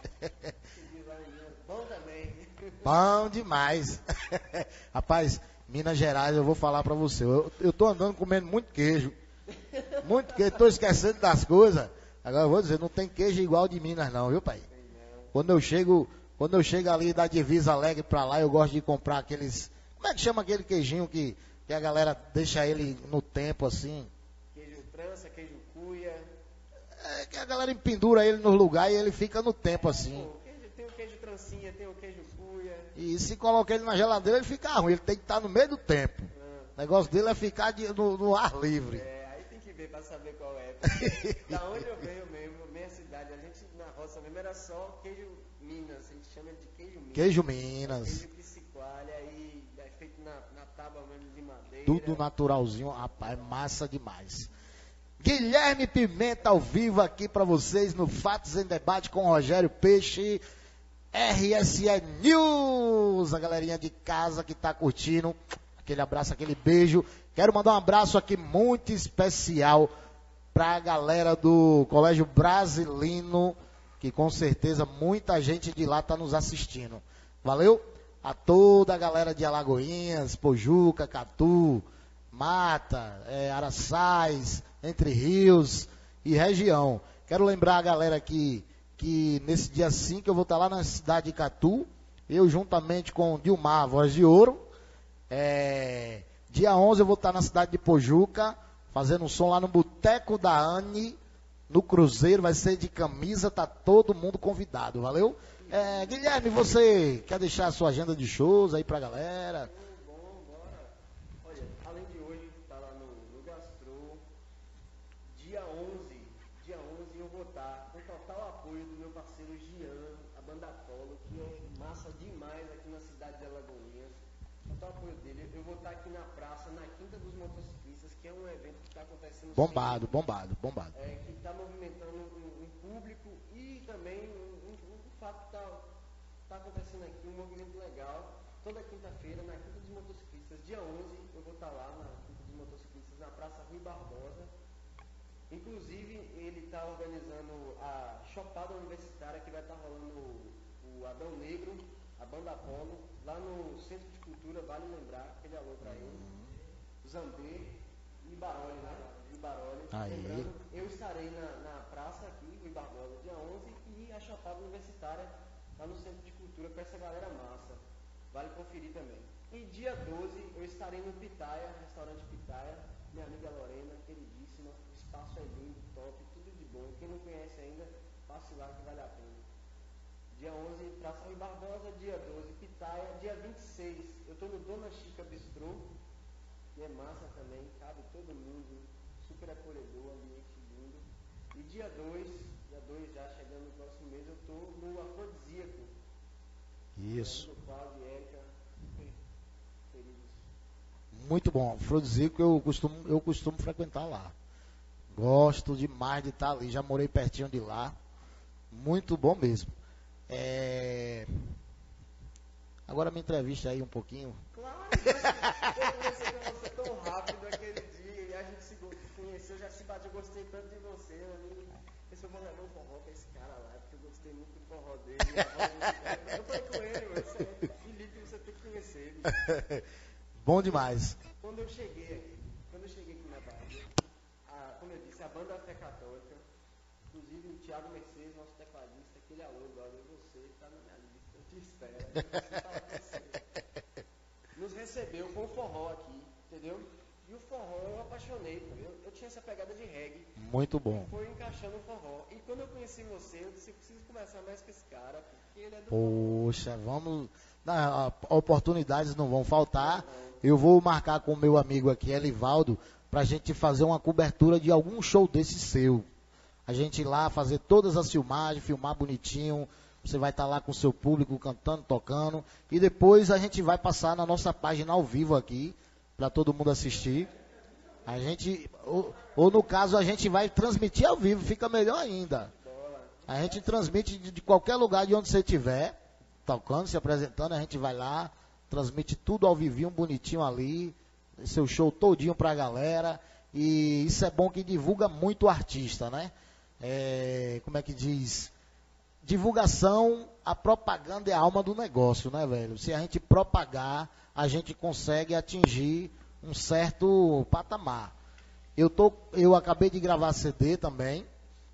B: Bom também.
C: Bom demais. Rapaz, Minas Gerais, eu vou falar pra você. Eu, eu tô andando comendo muito queijo. Muito queijo, tô esquecendo das coisas. Agora eu vou dizer, não tem queijo igual de Minas não, viu, pai? Quando eu chego, quando eu chego ali da Divisa Alegre pra lá, eu gosto de comprar aqueles... Como é que chama aquele queijinho que, que a galera deixa ele no tempo assim?
B: Queijo trança, queijo cuia.
C: É que a galera empendura ele no lugar e ele fica no tempo assim.
B: Pô, queijo, tem o queijo trancinha, tem o queijo cuia.
C: E se colocar ele na geladeira, ele fica ruim. Ele tem que estar no meio do tempo.
B: Ah.
C: O negócio dele é ficar de- no, no ar livre.
B: É, aí tem que ver pra saber qual é. Porque da onde eu venho mesmo, minha cidade, a gente na roça mesmo era só queijo Minas, a gente chama de queijo Minas.
C: Queijo Minas.
B: Queijo que se coalha aí, é feito na, na tábua mesmo de madeira.
C: Tudo naturalzinho. Rapaz, massa demais. Guilherme Pimenta ao vivo aqui pra vocês no Fatos em Debate com Rogério Peixe. R S E News, a galerinha de casa que tá curtindo, aquele abraço, aquele beijo. Quero mandar um abraço aqui muito especial pra galera do Colégio Brasilino, que com certeza muita gente de lá tá nos assistindo. Valeu? A toda a galera de Alagoinhas, Pojuca, Catu, Mata, é, Araçás, Entre Rios e região. Quero lembrar a galera aqui que nesse dia cinco eu vou estar lá na cidade de Catu, eu juntamente com Dilmar, Voz de Ouro. É, dia onze eu vou estar na cidade de Pojuca, fazendo um som lá no Boteco da Anne, no Cruzeiro, vai ser de camisa, tá todo mundo convidado, valeu? É, Guilherme, você quer deixar a sua agenda de shows aí pra galera?
B: Bom, bora. Olha, além de hoje, tá lá no, no Gastro, dia onze, dia onze eu vou estar com total apoio do meu parceiro Gian, a banda Apolo, que é massa demais aqui na cidade de Alagoinhas. Total apoio dele. Eu vou estar aqui na praça, na Quinta dos Motociclistas, que é um evento que está acontecendo
C: Bombado,
B: sempre,
C: bombado, bombado.
B: é, que está movimentando um, um público e também um, um, um fato que está tá acontecendo aqui, um movimento legal. Toda quinta-feira, na Quinta dos Motociclistas, dia onze, eu vou estar lá na Quinta dos Motociclistas, na Praça Rui Barbosa. Inclusive, ele está organizando a Chopada Universitária, que vai estar rolando o, o Adão Negro, a banda Apolo, lá no Centro de Cultura, vale lembrar, aquele alô para ele, Zambê e Baroli, né? E Baroli.
C: Aí.
B: Lembrando, eu estarei na, na praça aqui, Rui Barbosa, dia onze, e a Chopada Universitária, lá no Centro de Cultura, com essa galera massa. Vale conferir também. E dia doze, eu estarei no Pitaia, restaurante Pitaia, minha amiga Lorena, queridíssima, o espaço é lindo, top, tudo de bom. Quem não conhece ainda, passe lá que vale a pena. Dia onze, Praça Rui Barbosa, dia doze, Pitaia, dia vinte e seis, eu estou no Dona Chica Bistrô, que é massa também, cabe todo mundo, super acolhedor, ambiente lindo. E dia dois, dia dois já chegando no próximo mês, eu estou no Afrodisíaco.
C: Isso.
B: Do Cláudio e Érica, super queridos.
C: Muito bom. Afrodisíaco eu costumo, eu costumo frequentar lá. Gosto demais de estar ali, já morei pertinho de lá. Muito bom mesmo. É... Agora me entrevista aí um pouquinho.
B: Claro, eu conversei com você tão rápido aquele dia e a gente se conheceu, já se bateu, eu gostei tanto de você, amigo. Eu só vou levar um forró pra esse cara lá, porque eu gostei muito do forró dele. Eu falei com ele, você é Felipe, você tem que conhecer ele.
C: Bom demais.
B: Quando eu cheguei aqui, quando eu cheguei aqui na Bahia, a, como eu disse, a banda Fé Católica, inclusive o Thiago Mercedes, nosso tecladista, aquele alô, brother, você está na minha lista, eu te espero, eu preciso falar com você. Nos recebeu com o forró aqui, entendeu? E o forró eu apaixonei, eu, eu tinha essa pegada de reggae.
C: Muito bom.
B: Foi encaixando o forró. E quando eu conheci você, eu disse, eu preciso conversar mais com esse cara, porque ele é do
C: Poxa, vamos... Não, oportunidades não vão faltar. Eu vou marcar com o meu amigo aqui, Elivaldo, pra gente fazer uma cobertura de algum show desse seu. A gente ir lá fazer todas as filmagens, filmar bonitinho. Você vai estar lá com o seu público cantando, tocando. E depois a gente vai passar na nossa página ao vivo aqui, para todo mundo assistir. A gente, ou, ou no caso, a gente vai transmitir ao vivo, fica melhor ainda. A gente transmite de, de qualquer lugar de onde você estiver, tocando, se apresentando, a gente vai lá, transmite tudo ao vivinho, bonitinho ali, seu show todinho pra galera. E isso é bom que divulga muito o artista, né? É, como é que diz? Divulgação, a propaganda é a alma do negócio, né, velho? Se a gente propagar, a gente consegue atingir um certo patamar. Eu, tô, eu acabei de gravar C D também.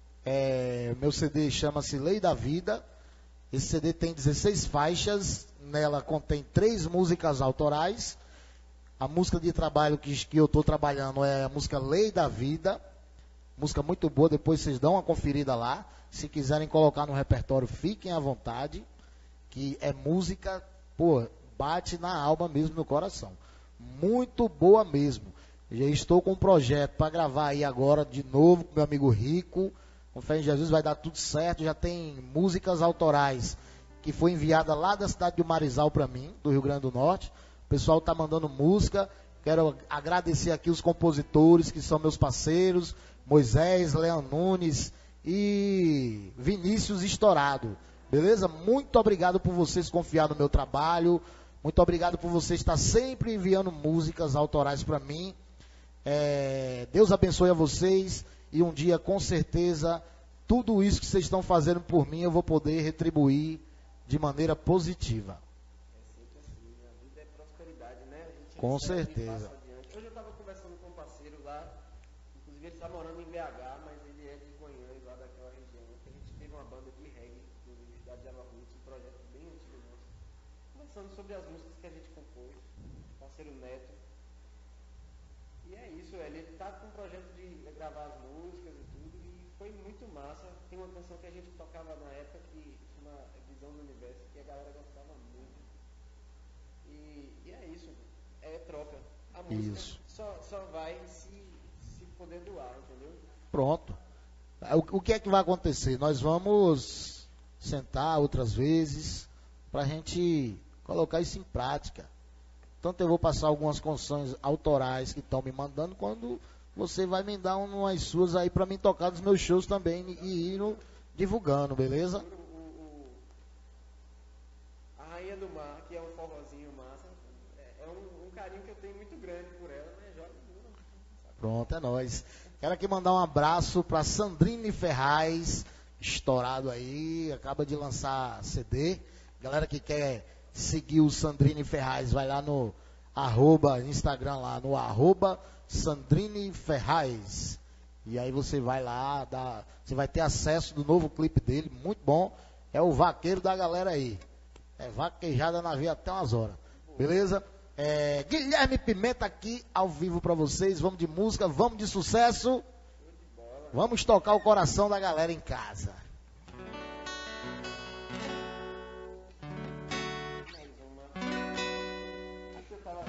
C: É, meu C D chama-se Lei da Vida. Esse C D tem dezesseis faixas. Nela contém três músicas autorais. A música de trabalho que, que eu estou trabalhando é a música Lei da Vida. Música muito boa, depois vocês dão uma conferida lá. Se quiserem colocar no repertório, fiquem à vontade. Que é música, pô, bate na alma mesmo, no coração. Muito boa mesmo. Já estou com um projeto para gravar aí agora de novo com meu amigo Rico. Com fé em Jesus vai dar tudo certo. Já tem músicas autorais que foi enviada lá da cidade de Marizal para mim, do Rio Grande do Norte. O pessoal está mandando música. Quero agradecer aqui os compositores que são meus parceiros. Moisés, Leão Nunes e Vinícius Estourado. Beleza? Muito obrigado por vocês confiar no meu trabalho. Muito obrigado por vocês estar sempre enviando músicas autorais para mim. É, Deus abençoe a vocês. E um dia, com certeza, tudo isso que vocês estão fazendo por mim, eu vou poder retribuir de maneira positiva.
B: É sempre assim, a vida é prosperidade, né? A gente
C: Com
B: recebe e
C: certeza.
B: passa adiante. Hoje eu estava conversando com um parceiro lá, inclusive ele está morando em B H, mas ele é de Goiânia, lá daquela região. A gente teve uma banda de reggae, inclusive, da Java Roots, um projeto bem antigo nosso. Conversando sobre as músicas que a gente compôs, parceiro Neto. E é isso, ele está com um projeto de gravar as músicas e tudo, e foi muito massa. Tem uma canção que a gente tocava na época que chama Visão do Universo, que a galera gostava muito. E, e é isso, é troca. A música
C: Isso.
B: só, só vai se, se poder doar, entendeu?
C: Pronto. O, o que é que vai acontecer? Nós vamos sentar outras vezes para a gente colocar isso em prática. Tanto eu vou passar algumas canções autorais que estão me mandando, quando você vai me dar umas suas aí para mim tocar nos meus shows também e ir no- divulgando, beleza?
B: O, o, o- a Rainha do Mar, que é um forrozinho massa, é, é um, um carinho que eu tenho muito grande por ela, né? Joga bola.
C: Pronto, é nóis. Quero aqui mandar um abraço para Sandrine Ferraz, estourado aí, acaba de lançar C D. Galera que quer seguir o Sandrine Ferraz, vai lá no arroba, Instagram lá, no arroba Sandrine Ferraz. E aí você vai lá, dá, você vai ter acesso do novo clipe dele, muito bom. É o vaqueiro da galera aí. É vaquejada na veia até umas horas. Beleza? É, Guilherme Pimenta aqui ao vivo pra vocês. Vamos de música, vamos de sucesso. Vamos tocar o coração da galera em casa.
B: Mais uma. Aqui eu tava.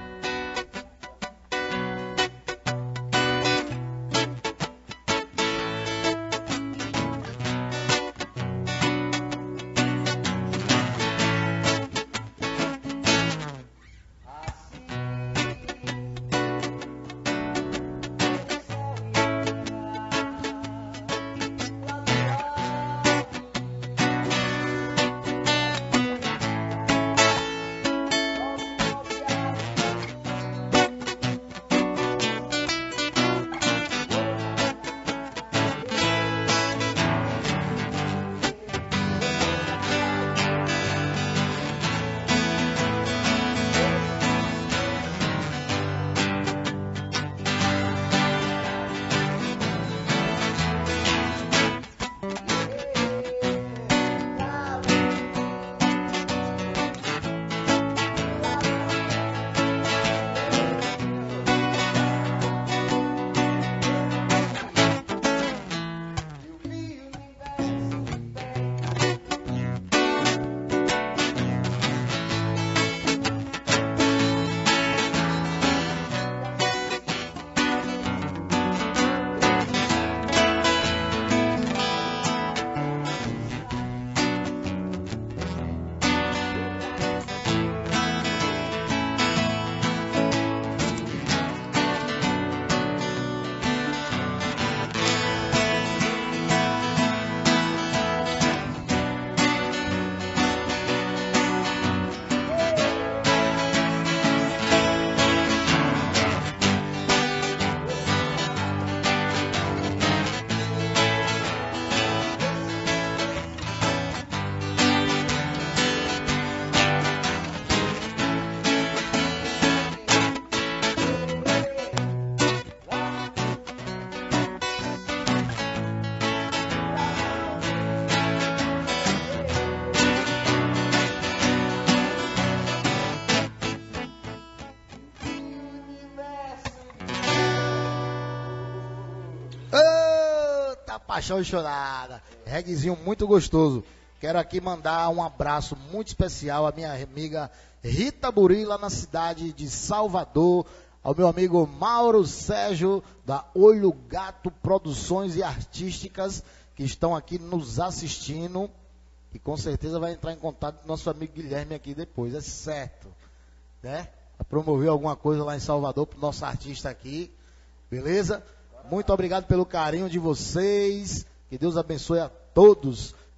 C: Eita, paixão e chorada. Reguezinho muito gostoso. Quero aqui mandar um abraço muito especial à minha amiga Rita Buri, lá na cidade de Salvador. Ao meu amigo Mauro Sérgio, da Olho Gato Produções e Artísticas, que estão aqui nos assistindo. E com certeza vai entrar em contato com nosso amigo Guilherme aqui depois, é certo. Né? Para promover alguma coisa lá em Salvador para o nosso artista aqui. Beleza? Muito obrigado pelo carinho de vocês. Que Deus abençoe a todos.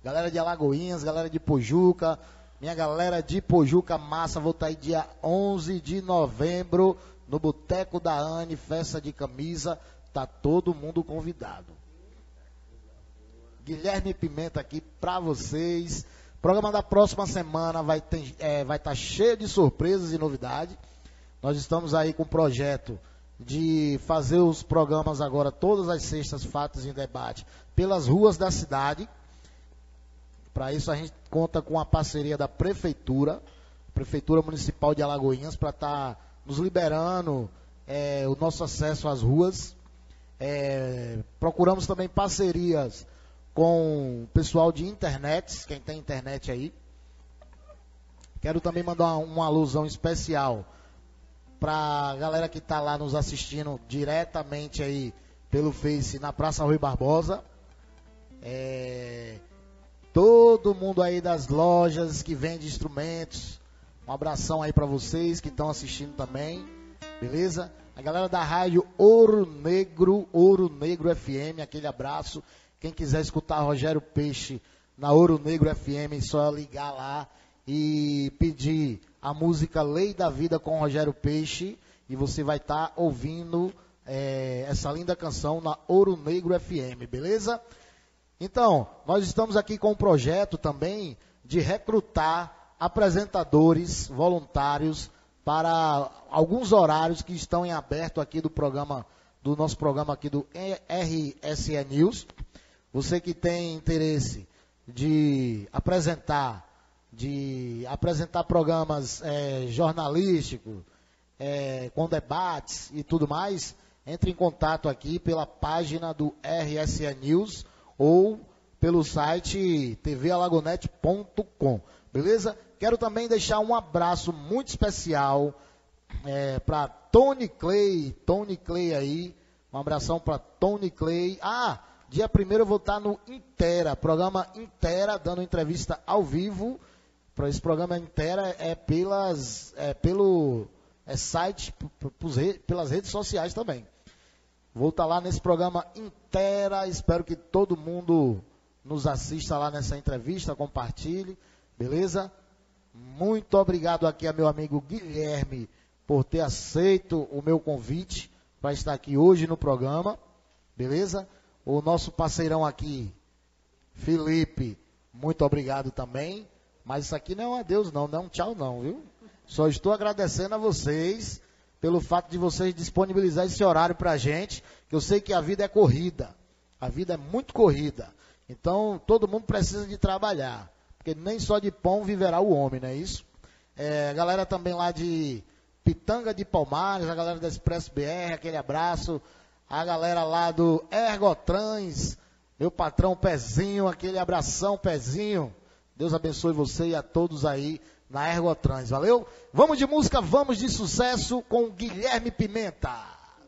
C: galera de Alagoinhas, galera de Pojuca, minha galera de Pojuca Massa, vou estar aí dia onze de novembro no Boteco da Anne, festa de camisa, tá todo mundo convidado. Guilherme Pimenta aqui pra vocês. O programa da próxima semana vai ter, é, vai estar cheio de surpresas e novidades. Nós estamos aí com o projeto de fazer os programas agora todas as sextas, Fatos em Debate, pelas ruas da cidade. Para isso a gente conta com a parceria da Prefeitura, Prefeitura Municipal de Alagoinhas, para estar tá nos liberando é, o nosso acesso às ruas. É, procuramos também parcerias com o pessoal de internet, quem tem internet aí. Quero também mandar uma, uma alusão especial para a galera que está lá nos assistindo diretamente aí pelo Face na Praça Rui Barbosa. É, todo mundo aí das lojas que vende instrumentos, um abração aí para vocês que estão assistindo também, beleza? A galera da rádio Ouro Negro, Ouro Negro F M, aquele abraço. Quem quiser escutar Rogério Peixe na Ouro Negro F M, é só ligar lá e pedir a música Lei da Vida com Rogério Peixe, e você vai estar tá ouvindo é, essa linda canção na Ouro Negro F M, beleza? Então, nós estamos aqui com um projeto também de recrutar apresentadores voluntários para alguns horários que estão em aberto aqui do programa, do nosso programa aqui do R S E News. Você que tem interesse de apresentar, de apresentar programas é, jornalísticos, é, com debates e tudo mais, entre em contato aqui pela página do R S E News ou pelo site t v alagonet ponto com, beleza? Quero também deixar um abraço muito especial é, para Tony Clay, Tony Clay aí, um abração para Tony Clay. Ah, dia primeiro eu vou estar no Intera, programa Intera, dando entrevista ao vivo. Para esse programa Intera é pelas, é pelo é site, pelas redes sociais também. Vou estar lá nesse programa Intera, espero que todo mundo nos assista lá nessa entrevista, compartilhe, beleza? Muito obrigado aqui a meu amigo Guilherme por ter aceito o meu convite para estar aqui hoje no programa, beleza? O nosso parceirão aqui, Felipe, muito obrigado também. Mas isso aqui não é um adeus não, não é um tchau não, viu? Só estou agradecendo a vocês pelo fato de vocês disponibilizar esse horário para a gente, que eu sei que a vida é corrida, a vida é muito corrida. Então, todo mundo precisa de trabalhar, porque nem só de pão viverá o homem, não é isso? É, a galera também lá de Pitanga de Palmares, a galera da Expresso B R, aquele abraço. A galera lá do Ergotrans, meu patrão Pezinho, aquele abração Pezinho. Deus abençoe você e a todos aí na Ergotrans, valeu? Vamos de música, vamos de sucesso com Guilherme Pimenta.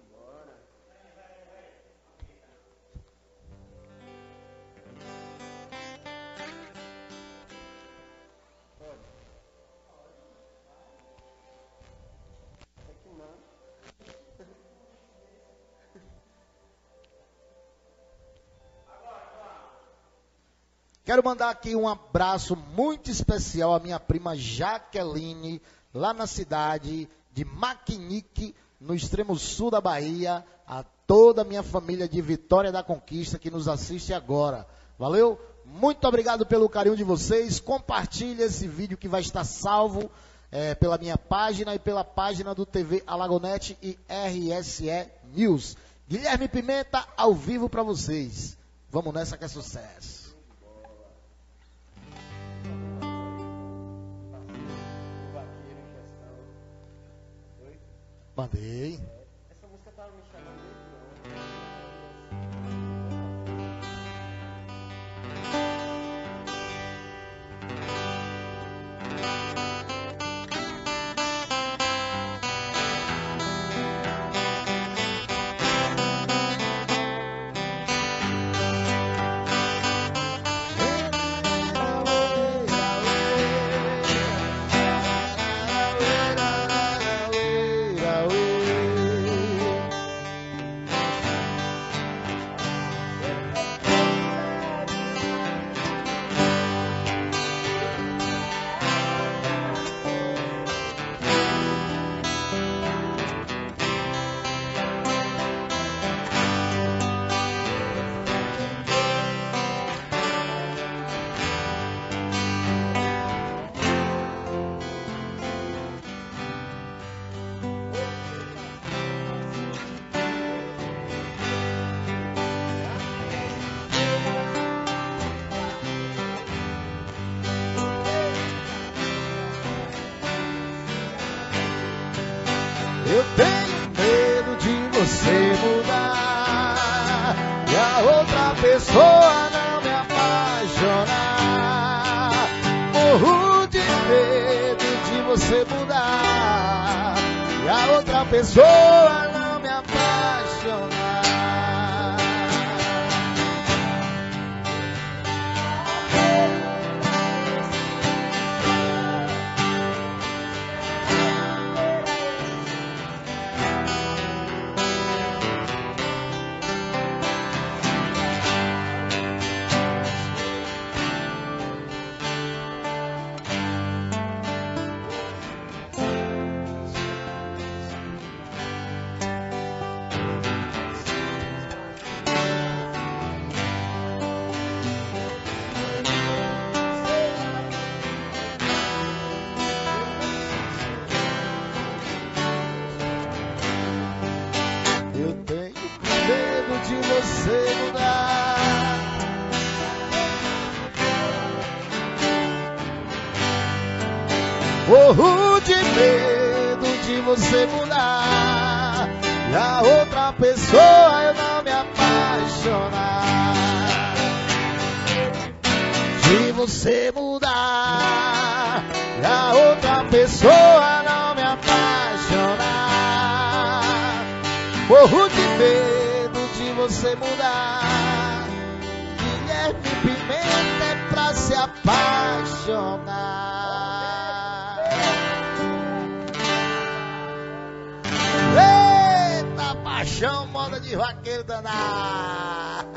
C: Quero mandar aqui um abraço muito especial à minha prima Jaqueline, lá na cidade de Maquinique, no extremo sul da Bahia, a toda a minha família de Vitória da Conquista que nos assiste agora. Valeu? Muito obrigado pelo carinho de vocês. Compartilhe esse vídeo que vai estar salvo é, pela minha página e pela página do T V Alagonet e R S E News. Guilherme Pimenta, ao vivo para vocês. Vamos nessa que é sucesso. Mandei.
E: Essa música tava me chamando
C: Aue, pessoa não me apaixonar. Morro de medo de você mudar e a outra pessoa não me apaixonar. Morro de medo de você mudar e a outra pessoa eu não me apaixonar. De você mudar e a outra pessoa não me apaixonar. Morro de medo de você mudar. Guilherme Pimenta é pra se apaixonar. Paixão, moda de vaqueiro danado.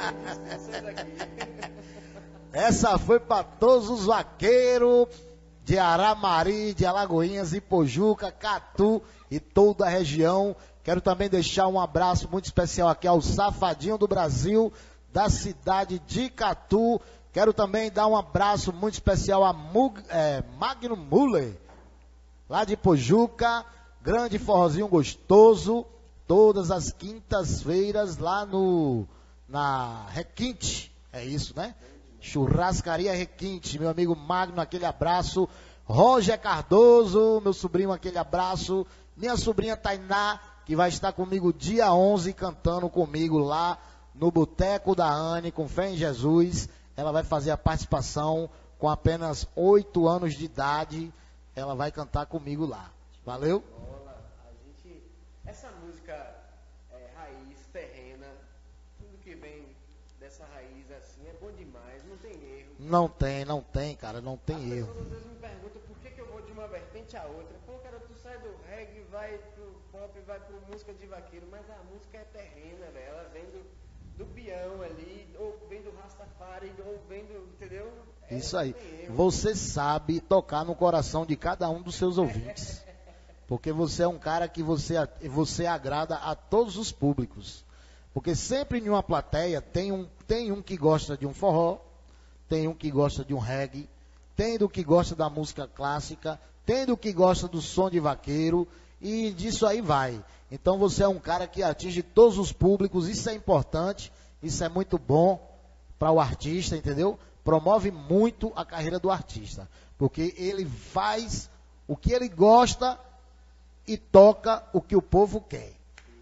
C: Essa foi para todos os vaqueiros de Aramari, de Alagoinhas, Ipojuca, Catu e toda a região. Quero também deixar um abraço muito especial aqui ao Safadinho do Brasil, da cidade de Catu. Quero também dar um abraço muito especial a Mug, é, Magno Muller, lá de Ipojuca, grande forrozinho gostoso. Todas as quintas-feiras lá no na Requinte, é isso, né? Churrascaria Requinte, meu amigo Magno, aquele abraço. Roger Cardoso, meu sobrinho, aquele abraço. Minha sobrinha Tainá, que vai estar comigo dia onze, cantando comigo lá no Boteco da Anne, com fé em Jesus. Ela vai fazer a participação com apenas oito anos de idade. Ela vai cantar comigo lá. Valeu?
B: Essa música é, raiz, terrena, tudo que vem dessa raiz assim é bom demais, não tem erro.
C: Não tem, não tem, cara, não tem
B: As
C: erro.
B: As pessoas às vezes me perguntam por que, que eu vou de uma vertente a outra. Pô, cara, tu sai do reggae, vai pro pop, vai pro música de vaqueiro, mas a música é terrena, velho. Ela vem do, do peão ali, ou vem do Rastafari, ou vem do, entendeu? É,
C: isso aí. Você sabe tocar no coração de cada um dos seus ouvintes. Porque você é um cara que você, você agrada a todos os públicos. Porque sempre em uma plateia tem um, tem um que gosta de um forró, tem um que gosta de um reggae, tem do que gosta da música clássica, tem do que gosta do som de vaqueiro, e disso aí vai. Então você é um cara que atinge todos os públicos, isso é importante, isso é muito bom para o artista, entendeu? Promove muito a carreira do artista, porque ele faz o que ele gosta e toca o que o povo quer.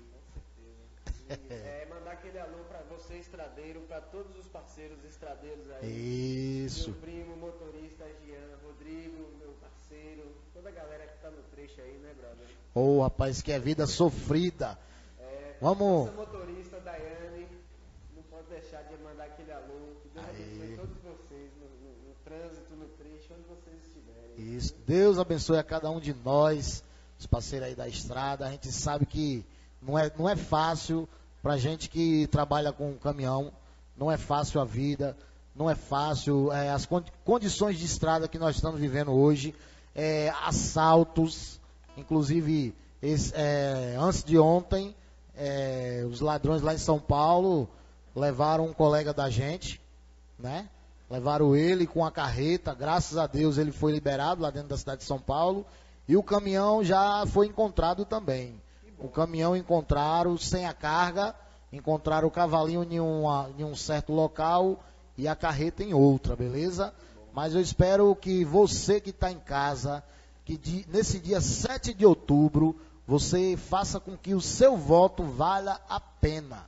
B: É, mandar aquele alô para você, estradeiro, para todos os parceiros estradeiros aí.
C: Isso.
B: Meu primo, motorista, Jean, Rodrigo, meu parceiro, toda a galera que tá no trecho aí, né, brother?
C: Ô, oh, rapaz, que é vida sofrida.
B: É,
C: vamos.
B: Nossa motorista, Daiane, não pode deixar de mandar aquele alô. Que Deus abençoe todos vocês no, no, no trânsito, no trecho, onde vocês estiverem.
C: Isso. Deus abençoe a cada um de nós. Os parceiros aí da estrada, a gente sabe que não é, não é fácil pra gente que trabalha com caminhão, não é fácil a vida, não é fácil é, as condições de estrada que nós estamos vivendo hoje, é, assaltos, inclusive esse, é, antes de ontem, é, os ladrões lá em São Paulo levaram um colega da gente, né? Levaram ele com a carreta, graças a Deus ele foi liberado lá dentro da cidade de São Paulo. E o caminhão já foi encontrado também. O caminhão encontraram sem a carga, encontraram o cavalinho em, uma, em um certo local e a carreta em outra, beleza? Mas eu espero que você que está em casa, que de, nesse dia sete de outubro, você faça com que o seu voto valha a pena.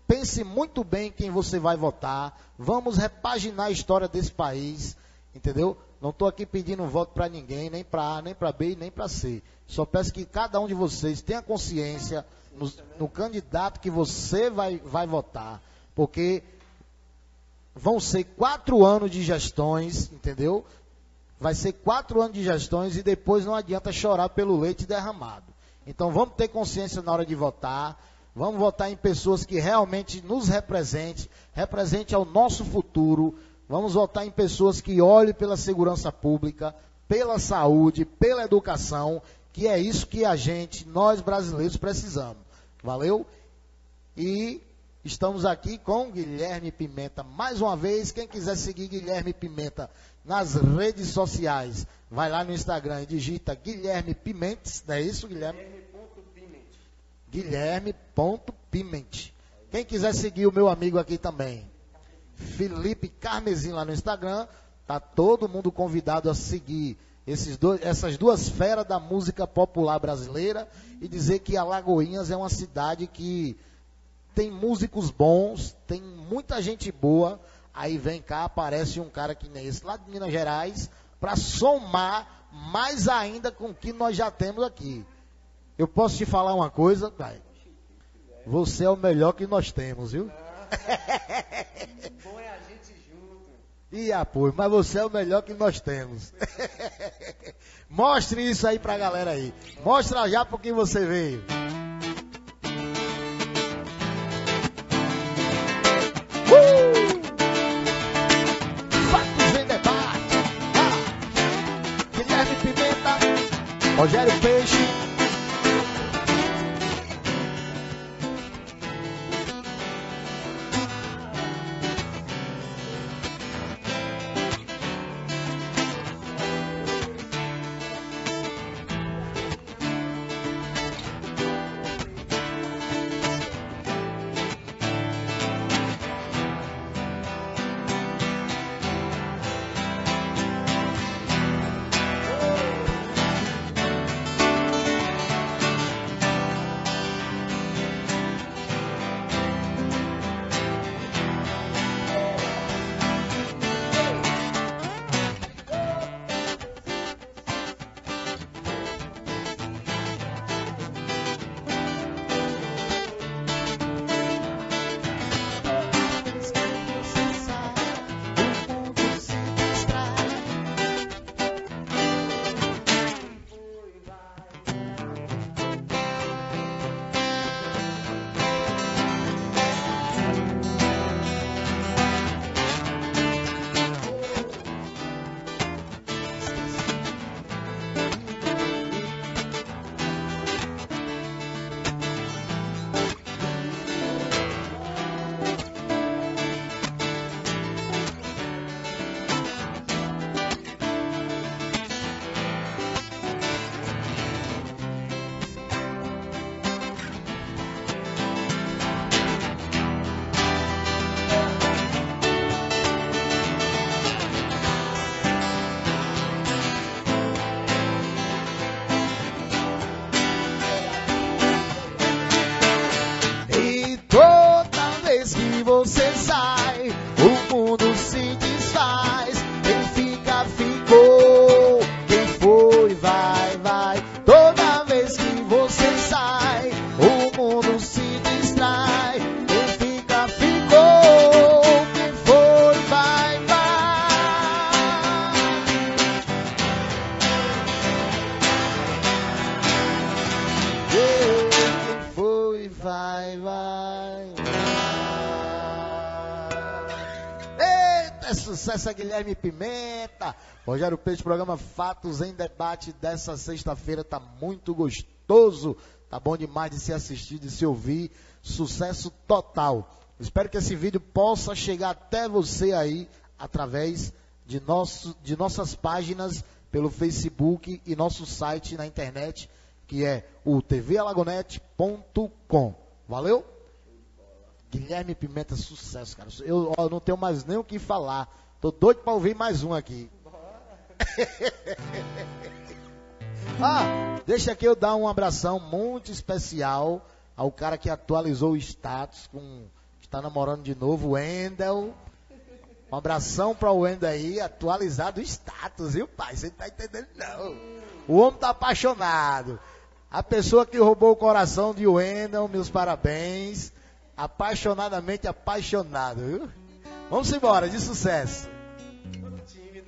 C: pense muito bem quem você vai votar. Vamos repaginar a história desse país, entendeu? Não estou aqui pedindo voto para ninguém, nem para A, nem para B, nem para C. Só peço que cada um de vocês tenha consciência no, no candidato que você vai, vai votar, porque vão ser quatro anos de gestões, entendeu? Vai ser quatro anos de gestões e depois não adianta chorar pelo leite derramado. Então vamos ter consciência na hora de votar, vamos votar em pessoas que realmente nos representem, representem ao nosso futuro, vamos votar em pessoas que olhem pela segurança pública, pela saúde, pela educação, que é isso que a gente, nós brasileiros, precisamos. Valeu? E estamos aqui com Guilherme Pimenta. Mais uma vez, quem quiser seguir Guilherme Pimenta nas redes sociais, vai lá no Instagram e digita Guilherme Pimentes, não é isso, Guilherme? Guilherme ponto Piment. Quem quiser seguir o meu amigo aqui também, Felipe Carmesim, lá no Instagram, tá todo mundo convidado a seguir esses dois, essas duas feras da música popular brasileira e dizer que Alagoinhas é uma cidade que tem músicos bons, tem muita gente boa. Aí vem cá, aparece um cara que nem esse lá de Minas Gerais, para somar mais ainda com o que nós já temos aqui. Eu posso te falar uma coisa, pai? Você é o melhor que nós temos, viu?
E: Bom é a gente junto.
C: E apoio, mas você é o melhor que nós temos. Mostre isso aí pra galera aí. Mostra já por que você veio. Uh! Fatos em debate. Ah! Guilherme Pimenta, Rogério Peixe. Você sai, o mundo se desfaz. Quem fica, ficou. Quem foi, vai, vai. Toda vez que você sai, o mundo se distrai. Quem fica, ficou. Quem foi, vai, vai. Quem foi, vai, vai. Sucesso a Guilherme Pimenta. Rogério Peixe, programa Fatos em Debate dessa sexta-feira tá muito gostoso, tá bom demais de se assistir, de se ouvir, sucesso total. Espero que esse vídeo possa chegar até você aí através de, nosso, de nossas páginas pelo Facebook e nosso site na internet, que é o t v alagonet ponto com. Valeu? Guilherme Pimenta, sucesso, cara. Eu, eu não tenho mais nem o que falar. Tô doido para ouvir mais um aqui. Ah, deixa aqui eu dar um abração muito especial ao cara que atualizou o status, com, tá namorando de novo, o Wendel. Um abração para o Wendel aí, atualizado o status, viu, pai? Você não tá entendendo, não. O homem tá apaixonado. A pessoa que roubou o coração de Wendel, meus parabéns. Apaixonadamente apaixonado, viu? Vamos embora, de sucesso.
B: Todo tímido.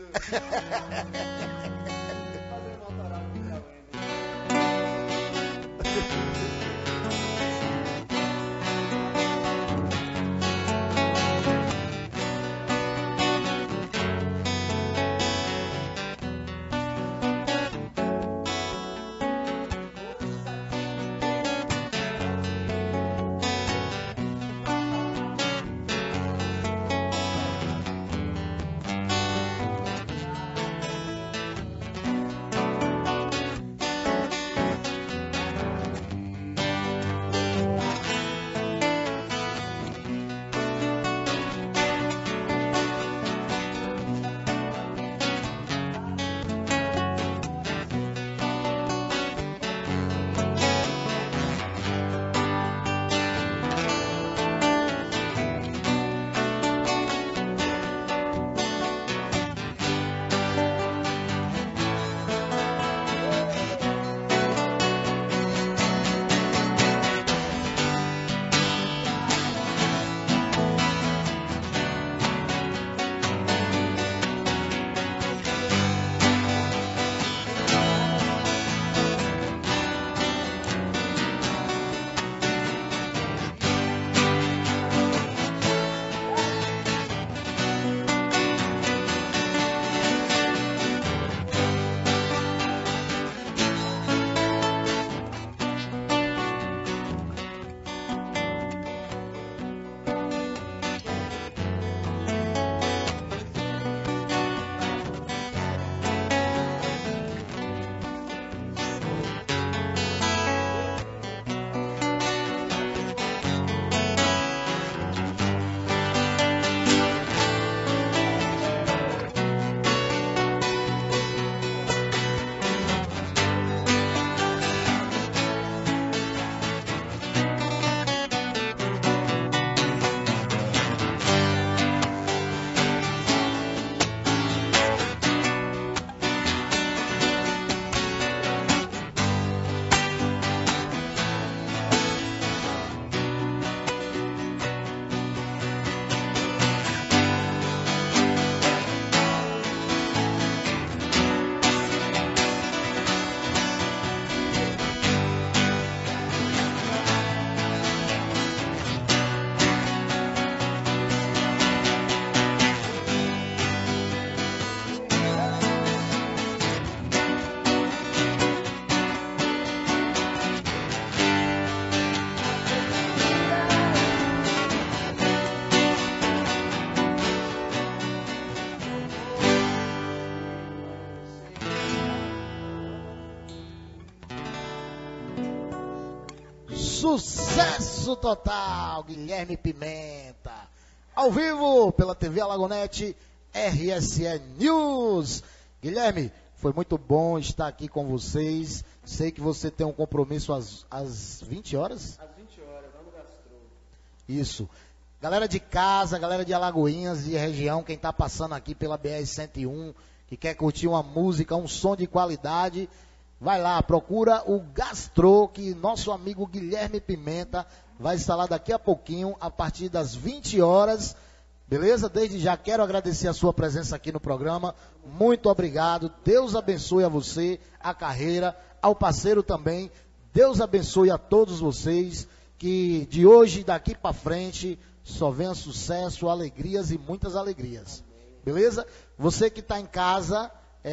C: Sucesso total, Guilherme Pimenta. Ao vivo, pela T V Alagonete, R S E News. Guilherme, foi muito bom estar aqui com vocês. Sei que você tem um compromisso às, às vinte horas?
B: Às vinte horas, vamos Gastro.
C: Isso. Galera de casa, galera de Alagoinhas e região, quem está passando aqui pela B R cento e um, que quer curtir uma música, um som de qualidade, vai lá, procura o Gastro, que nosso amigo Guilherme Pimenta vai estar lá daqui a pouquinho, a partir das vinte horas. Beleza? Desde já quero agradecer a sua presença aqui no programa. Muito obrigado. Deus abençoe a você, a carreira, ao parceiro também. Deus abençoe a todos vocês. Que de hoje e daqui para frente só venha sucesso, alegrias e muitas alegrias. Beleza? Você que está em casa,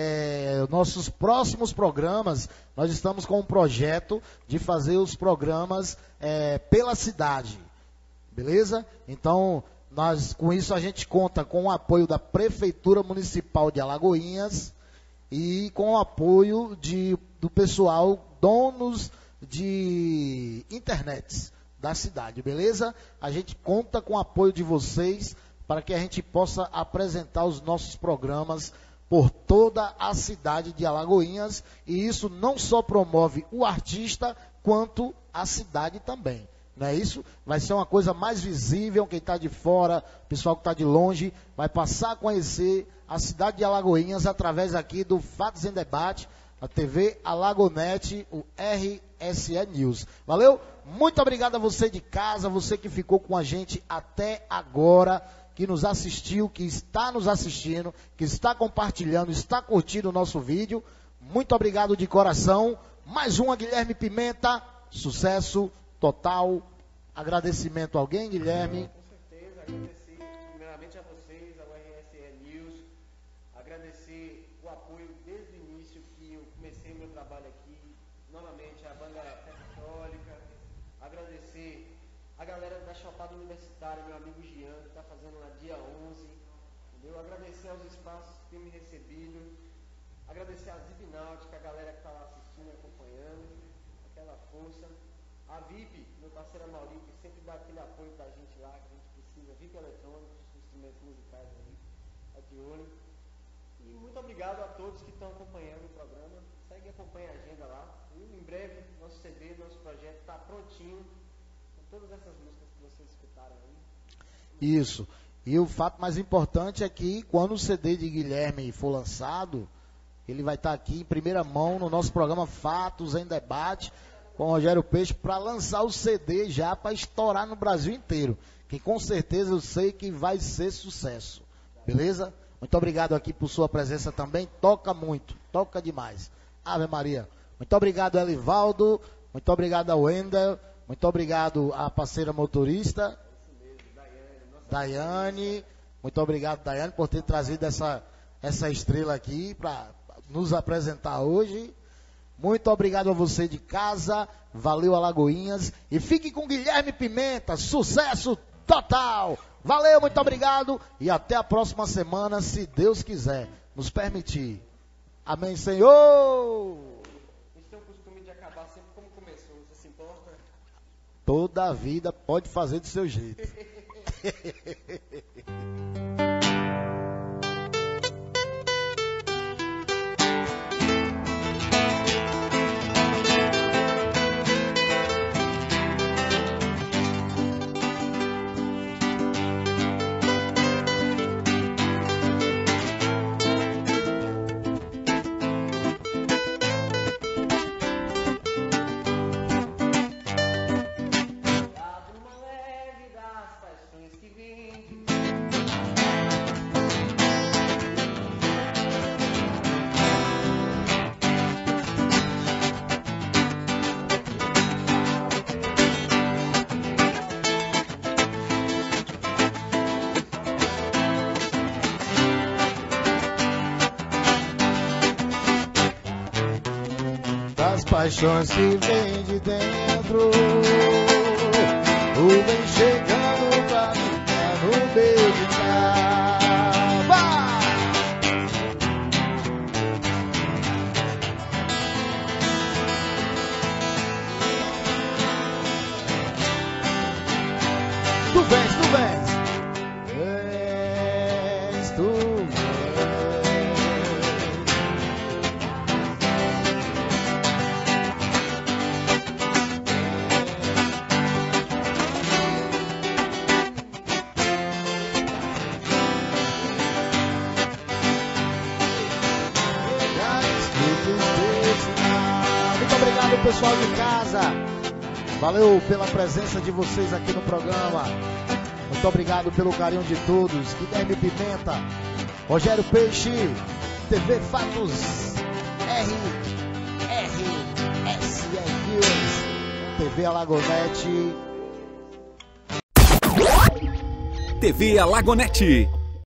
C: é, nossos próximos programas, nós estamos com um projeto de fazer os programas é, pela cidade. Beleza? Então, nós, com isso a gente conta com o apoio da Prefeitura Municipal de Alagoinhas e com o apoio de, do pessoal, donos de internet da cidade, beleza? A gente conta com o apoio de vocês para que a gente possa apresentar os nossos programas por toda a cidade de Alagoinhas, e isso não só promove o artista, quanto a cidade também. Não é isso? Vai ser uma coisa mais visível, quem está de fora, o pessoal que está de longe, vai passar a conhecer a cidade de Alagoinhas através aqui do Fatos em Debate, a T V Alagonet, o R S E News. Valeu? Muito obrigado a você de casa, você que ficou com a gente até agora, que nos assistiu, que está nos assistindo, que está compartilhando, está curtindo o nosso vídeo. Muito obrigado de coração. Mais uma, Guilherme Pimenta. Sucesso total. Agradecimento a alguém, Guilherme?
B: Com certeza, agradecer primeiramente a vocês, ao R S E News, agradecer o apoio desde o início que eu comecei o meu trabalho aqui, novamente a banda católica, agradecer a galera da Chapada Universitária, meu amigo Jean, que está fazendo lá dia onze, entendeu? Agradecer aos espaços que têm me recebido, agradecer a Zipnáutica, a galera que está lá assistindo, acompanhando, aquela força. A V I P, meu parceiro Mauri, que sempre dá aquele apoio pra gente lá, que a gente precisa, V I P eletrônicos, instrumentos musicais aí, tá de olho. E muito obrigado a todos que estão acompanhando o programa. Segue e acompanha a agenda lá. E em breve, nosso C D, nosso projeto está prontinho, com todas essas músicas que vocês escutaram aí.
C: Isso. E o fato mais importante é que quando o C D de Guilherme for lançado, ele vai estar aqui em primeira mão no nosso programa Fatos em Debate, com o Rogério Peixe, para lançar o C D já para estourar no Brasil inteiro. Que com certeza eu sei que vai ser sucesso. Beleza? Muito obrigado aqui por sua presença também. Toca muito, toca demais. Ave Maria. Muito obrigado, Elivaldo. Muito obrigado ao Wendel. Muito obrigado à parceira motorista, Daiane. Muito obrigado, Daiane, por ter trazido essa, essa estrela aqui para nos apresentar hoje. Muito obrigado a você de casa, valeu Alagoinhas, e fique com Guilherme Pimenta, sucesso total, valeu, muito obrigado, e até a próxima semana, se Deus quiser, nos permitir, amém, Senhor.
B: Eles têm o costume de acabar sempre como começou, você se importa?
C: Toda a vida pode fazer do seu jeito. Paixões que vem de dentro, tu vem chegando pra ficar no meio de cá. Vai! Tu vens, tu vens, vens, tu vens. Pessoal de casa, valeu pela presença de vocês aqui no programa, muito obrigado pelo carinho de todos. Guilherme Pimenta, Rogério Peixe, T V Fatos, R S E News, T V Alagonet.
A: T V Alagonet.